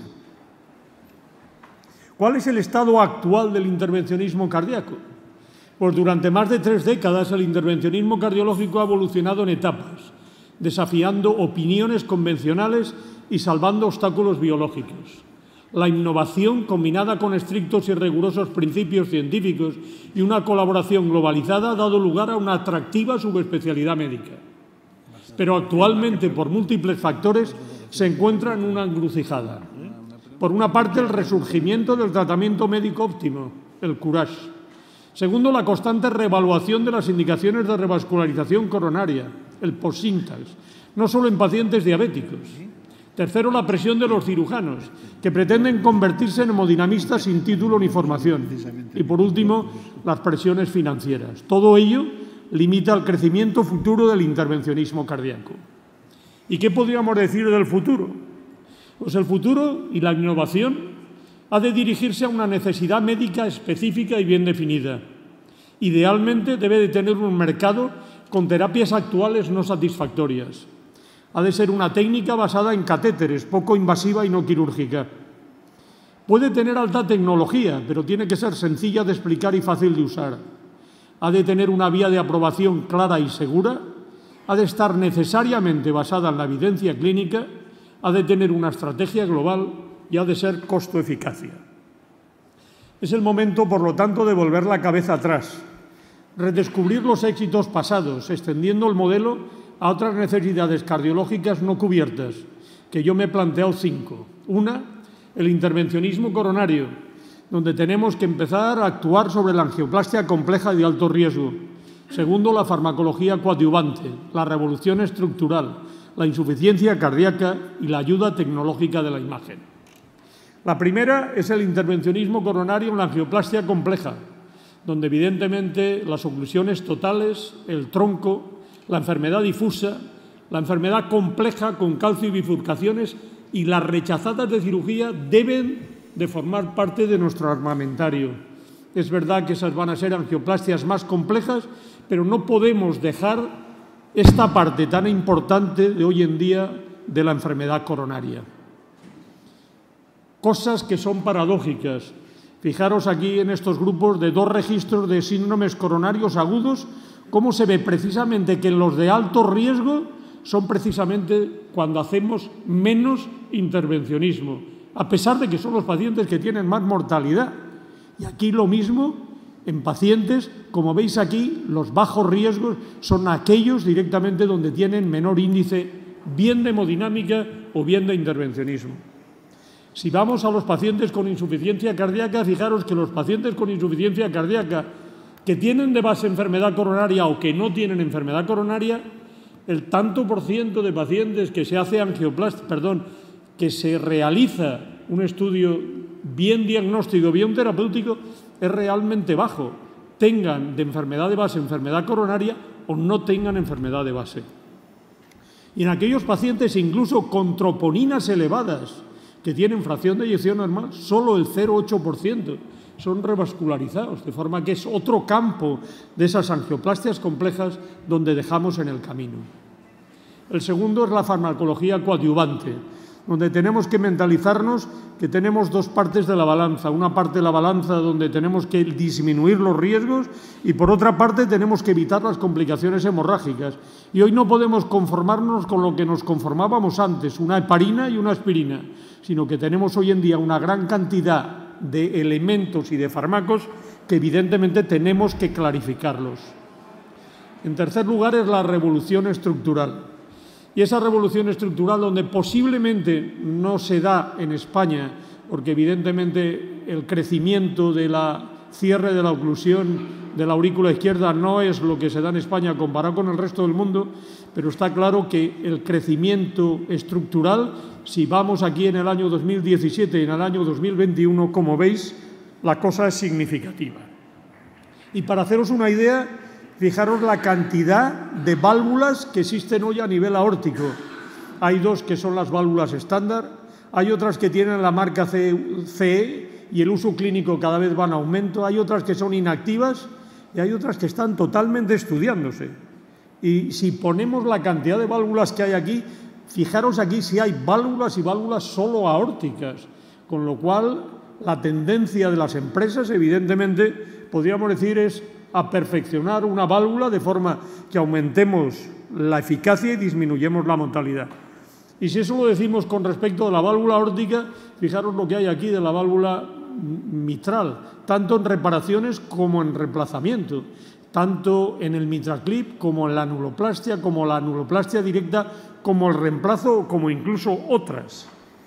¿Cuál es el estado actual del intervencionismo cardíaco? Pues durante más de tres décadas el intervencionismo cardiológico ha evolucionado en etapas, desafiando opiniones convencionales y salvando obstáculos biológicos. La innovación, combinada con estrictos y rigurosos principios científicos y una colaboración globalizada, ha dado lugar a una atractiva subespecialidad médica. Pero actualmente, por múltiples factores, se encuentra en una encrucijada. Por una parte, el resurgimiento del tratamiento médico óptimo, el CURASH. Segundo, la constante reevaluación de las indicaciones de revascularización coronaria, el post-Syntax, no solo en pacientes diabéticos. Tercero, la presión de los cirujanos, que pretenden convertirse en hemodinamistas sin título ni formación. Y, por último, las presiones financieras. Todo ello limita el crecimiento futuro del intervencionismo cardíaco. ¿Y qué podríamos decir del futuro? Pues el futuro y la innovación ha de dirigirse a una necesidad médica específica y bien definida. Idealmente debe de tener un mercado con terapias actuales no satisfactorias. Ha de ser una técnica basada en catéteres, poco invasiva y no quirúrgica. Puede tener alta tecnología, pero tiene que ser sencilla de explicar y fácil de usar. Ha de tener una vía de aprobación clara y segura. Ha de estar necesariamente basada en la evidencia clínica. Ha de tener una estrategia global y ha de ser costo-eficacia. Es el momento, por lo tanto, de volver la cabeza atrás, redescubrir los éxitos pasados, extendiendo el modelo a otras necesidades cardiológicas no cubiertas, que yo me he planteado cinco. Una, el intervencionismo coronario, donde tenemos que empezar a actuar sobre la angioplastia compleja de alto riesgo. Segundo, la farmacología coadyuvante, la revolución estructural, la insuficiencia cardíaca y la ayuda tecnológica de la imagen. La primera es el intervencionismo coronario en la angioplastia compleja, donde evidentemente las oclusiones totales, el tronco, la enfermedad difusa, la enfermedad compleja con calcio y bifurcaciones y las rechazadas de cirugía deben de formar parte de nuestro armamentario. Es verdad que esas van a ser angioplastias más complejas, pero no podemos dejar esta parte tan importante de hoy en día de la enfermedad coronaria. Cosas que son paradójicas. Fijaros aquí en estos grupos de dos registros de síndromes coronarios agudos, cómo se ve precisamente que los de alto riesgo son precisamente cuando hacemos menos intervencionismo, a pesar de que son los pacientes que tienen más mortalidad. Y aquí lo mismo en pacientes, como veis aquí, los bajos riesgos son aquellos directamente donde tienen menor índice bien de hemodinámica o bien de intervencionismo. Si vamos a los pacientes con insuficiencia cardíaca, fijaros que los pacientes con insuficiencia cardíaca que tienen de base enfermedad coronaria o que no tienen enfermedad coronaria, el tanto por ciento de pacientes que se hace angioplastia, perdón, que se realiza un estudio bien diagnóstico, bien terapéutico, es realmente bajo, tengan de enfermedad de base enfermedad coronaria o no tengan enfermedad de base. Y en aquellos pacientes incluso con troponinas elevadas, que tienen fracción de eyección normal, solo el cero coma ocho por ciento son revascularizados, de forma que es otro campo de esas angioplastias complejas donde dejamos en el camino. El segundo es la farmacología coadyuvante, donde tenemos que mentalizarnos que tenemos dos partes de la balanza. Una parte de la balanza donde tenemos que disminuir los riesgos y, por otra parte, tenemos que evitar las complicaciones hemorrágicas. Y hoy no podemos conformarnos con lo que nos conformábamos antes, una heparina y una aspirina, sino que tenemos hoy en día una gran cantidad de elementos y de fármacos que evidentemente tenemos que clarificarlos. En tercer lugar es la revolución estructural. Y esa revolución estructural donde posiblemente no se da en España, porque evidentemente el crecimiento de la cierre de la oclusión de la aurícula izquierda no es lo que se da en España comparado con el resto del mundo, pero está claro que el crecimiento estructural, si vamos aquí en el año dos mil diecisiete y en el año dos mil veintiuno, como veis, la cosa es significativa. Y para haceros una idea, fijaros la cantidad de válvulas que existen hoy a nivel aórtico. Hay dos que son las válvulas estándar, hay otras que tienen la marca C E y el uso clínico cada vez va en aumento, hay otras que son inactivas y hay otras que están totalmente estudiándose. Y si ponemos la cantidad de válvulas que hay aquí, fijaros aquí si hay válvulas y válvulas solo aórticas, con lo cual la tendencia de las empresas, evidentemente, podríamos decir, es a perfeccionar una válvula de forma que aumentemos la eficacia y disminuyamos la mortalidad. Y si eso lo decimos con respecto a la válvula aórtica, fijaros lo que hay aquí de la válvula mitral, tanto en reparaciones como en reemplazamiento, tanto en el mitraclip como en la anuloplastia, como la anuloplastia directa, como el reemplazo, como incluso otras.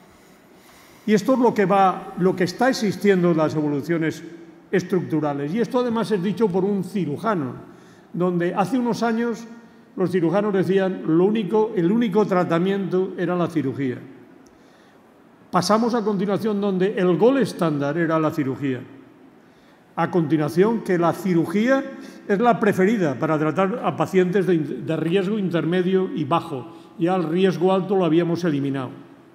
Y esto es lo que, va, lo que está existiendo en las evoluciones estructurales. Y esto además es dicho por un cirujano, donde hace unos años los cirujanos decían lo único, el único tratamiento era la cirugía. Pasamos a continuación donde el gol estándar era la cirugía. A continuación que la cirugía es la preferida para tratar a pacientes de, de riesgo intermedio y bajo. Ya el riesgo alto lo habíamos eliminado.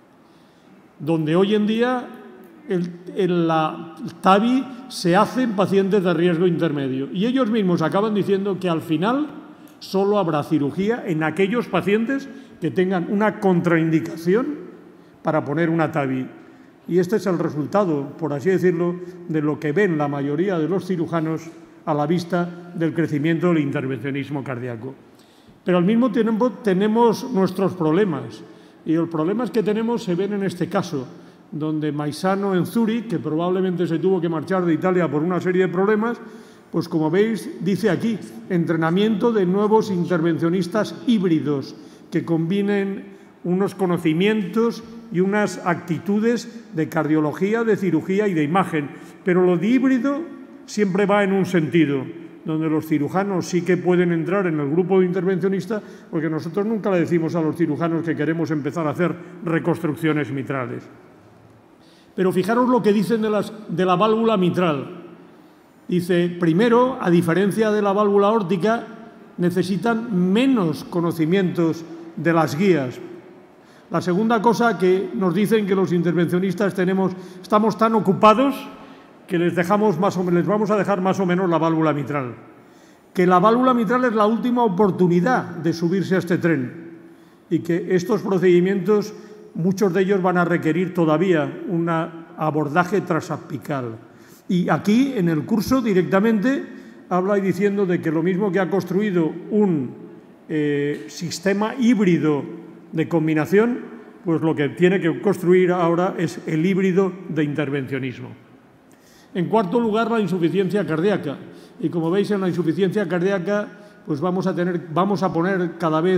Donde hoy en día el, el, la TAVI se hace en pacientes de riesgo intermedio. Y ellos mismos acaban diciendo que al final solo habrá cirugía en aquellos pacientes que tengan una contraindicación para poner una TAVI. Y este es el resultado, por así decirlo, de lo que ven la mayoría de los cirujanos a la vista del crecimiento del intervencionismo cardíaco. Pero al mismo tiempo tenemos nuestros problemas. Y los problemas que tenemos se ven en este caso, donde Maisano en Zúrich, que probablemente se tuvo que marchar de Italia por una serie de problemas, pues como veis, dice aquí, entrenamiento de nuevos intervencionistas híbridos que combinen unos conocimientos y unas actitudes de cardiología, de cirugía y de imagen. Pero lo de híbrido siempre va en un sentido, donde los cirujanos sí que pueden entrar en el grupo de intervencionistas, porque nosotros nunca le decimos a los cirujanos que queremos empezar a hacer reconstrucciones mitrales. Pero fijaros lo que dicen de, las, de la válvula mitral. Dice, primero, a diferencia de la válvula aórtica, necesitan menos conocimientos de las guías. La segunda cosa que nos dicen que los intervencionistas tenemos, estamos tan ocupados que les, dejamos más o menos, les vamos a dejar más o menos la válvula mitral. Que la válvula mitral es la última oportunidad de subirse a este tren y que estos procedimientos, muchos de ellos van a requerir todavía un abordaje transapical. Y aquí, en el curso, directamente, habla diciendo de que lo mismo que ha construido un eh, sistema híbrido de combinación, pues lo que tiene que construir ahora es el híbrido de intervencionismo. En cuarto lugar, la insuficiencia cardíaca. Y como veis, en la insuficiencia cardíaca, pues vamos a, tener, vamos a poner cada vez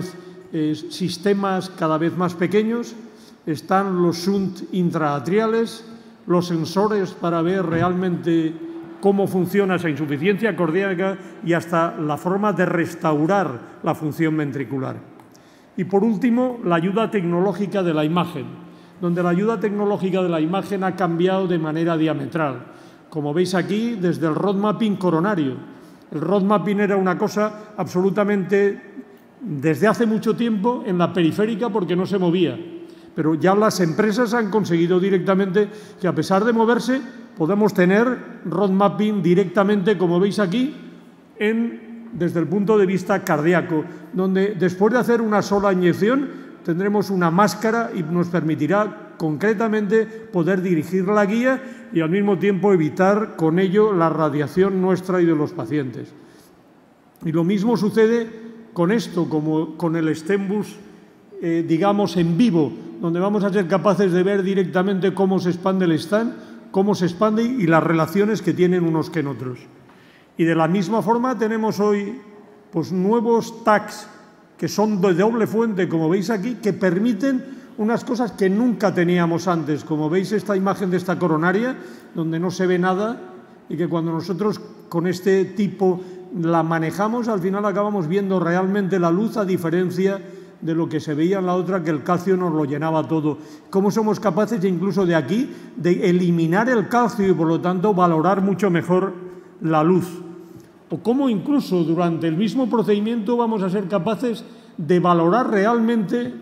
eh, sistemas cada vez más pequeños, están los shunt intraatriales, los sensores para ver realmente cómo funciona esa insuficiencia cardíaca y hasta la forma de restaurar la función ventricular. Y por último, la ayuda tecnológica de la imagen, donde la ayuda tecnológica de la imagen ha cambiado de manera diametral. Como veis aquí, desde el road mapping coronario. El road mapping era una cosa absolutamente, desde hace mucho tiempo, en la periférica porque no se movía. Pero ya las empresas han conseguido directamente que, a pesar de moverse, podemos tener road mapping directamente, como veis aquí, en, desde el punto de vista cardíaco, donde después de hacer una sola inyección tendremos una máscara y nos permitirá concretamente poder dirigir la guía y al mismo tiempo evitar con ello la radiación nuestra y de los pacientes. Y lo mismo sucede con esto, como con el Stembus, eh, digamos, en vivo, donde vamos a ser capaces de ver directamente cómo se expande el stent, cómo se expande y las relaciones que tienen unos que en otros. Y de la misma forma tenemos hoy pues, nuevos tags que son de doble fuente, como veis aquí, que permiten unas cosas que nunca teníamos antes. Como veis esta imagen de esta coronaria, donde no se ve nada y que cuando nosotros con este tipo la manejamos, al final acabamos viendo realmente la luz, a diferencia de lo que se veía en la otra, que el calcio nos lo llenaba todo. ¿Cómo somos capaces incluso de aquí de eliminar el calcio y por lo tanto valorar mucho mejor la luz? O cómo incluso durante el mismo procedimiento vamos a ser capaces de valorar realmente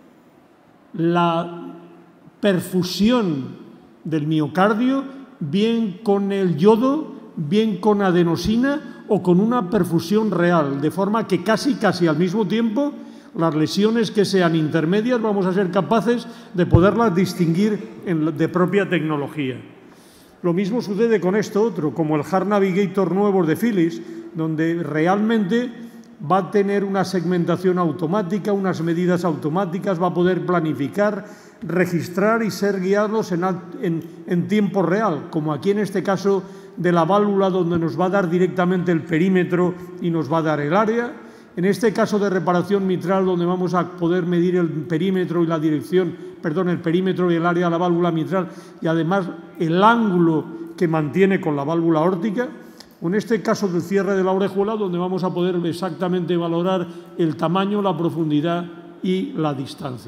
la perfusión del miocardio, bien con el yodo, bien con adenosina o con una perfusión real, de forma que casi, casi al mismo tiempo las lesiones que sean intermedias vamos a ser capaces de poderlas distinguir en, de propia tecnología. Lo mismo sucede con esto otro, como el Heart Navigator nuevo de Philips, donde realmente va a tener una segmentación automática, unas medidas automáticas, va a poder planificar, registrar y ser guiados en, en, en tiempo real, como aquí en este caso de la válvula, donde nos va a dar directamente el perímetro y nos va a dar el área. En este caso de reparación mitral, donde vamos a poder medir el perímetro y la dirección, perdón, el perímetro y el área de la válvula mitral y además el ángulo que mantiene con la válvula aórtica. O en este caso del cierre de la orejuela, donde vamos a poder exactamente valorar el tamaño, la profundidad y la distancia.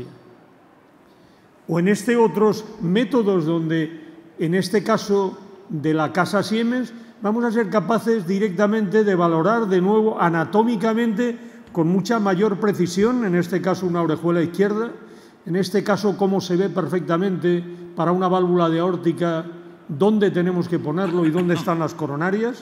O en este otros métodos donde, en este caso de la casa Siemens, vamos a ser capaces directamente de valorar de nuevo anatómicamente con mucha mayor precisión, en este caso una orejuela izquierda, en este caso cómo se ve perfectamente para una válvula de aórtica, dónde tenemos que ponerlo y dónde están las coronarias,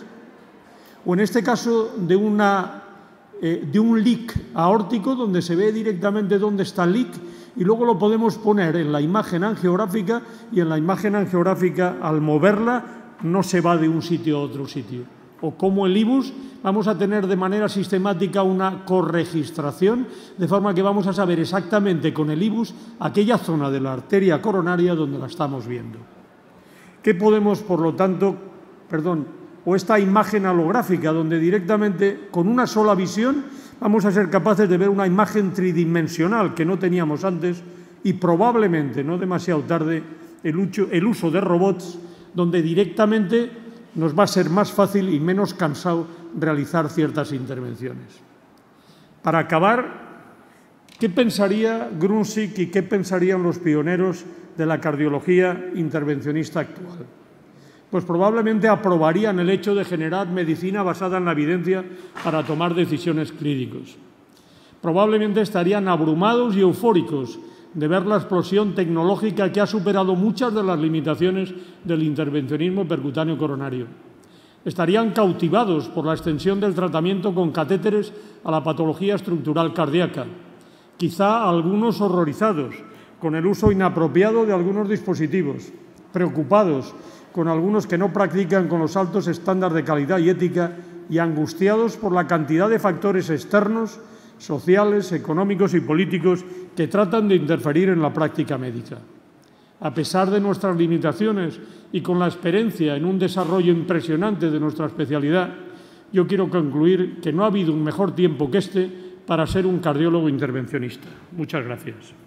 o en este caso de, una, eh, de un leak aórtico, donde se ve directamente dónde está el leak y luego lo podemos poner en la imagen angiográfica y en la imagen angiográfica, al moverla, no se va de un sitio a otro sitio. O como el I B U S, vamos a tener de manera sistemática una corregistración, de forma que vamos a saber exactamente con el I B U S aquella zona de la arteria coronaria donde la estamos viendo. ¿Qué podemos, por lo tanto, perdón, o esta imagen holográfica, donde directamente con una sola visión vamos a ser capaces de ver una imagen tridimensional que no teníamos antes y probablemente, no demasiado tarde, el uso, el uso de robots, donde directamente nos va a ser más fácil y menos cansado realizar ciertas intervenciones. Para acabar, ¿qué pensaría Grunsik y qué pensarían los pioneros de la cardiología intervencionista actual? Pues probablemente aprobarían el hecho de generar medicina basada en la evidencia para tomar decisiones clínicas. Probablemente estarían abrumados y eufóricos de ver la explosión tecnológica que ha superado muchas de las limitaciones del intervencionismo percutáneo coronario. Estarían cautivados por la extensión del tratamiento con catéteres a la patología estructural cardíaca. Quizá algunos horrorizados con el uso inapropiado de algunos dispositivos, preocupados con algunos que no practican con los altos estándares de calidad y ética y angustiados por la cantidad de factores externos, sociales, económicos y políticos que tratan de interferir en la práctica médica. A pesar de nuestras limitaciones y con la experiencia en un desarrollo impresionante de nuestra especialidad, yo quiero concluir que no ha habido un mejor tiempo que este para ser un cardiólogo intervencionista. Muchas gracias.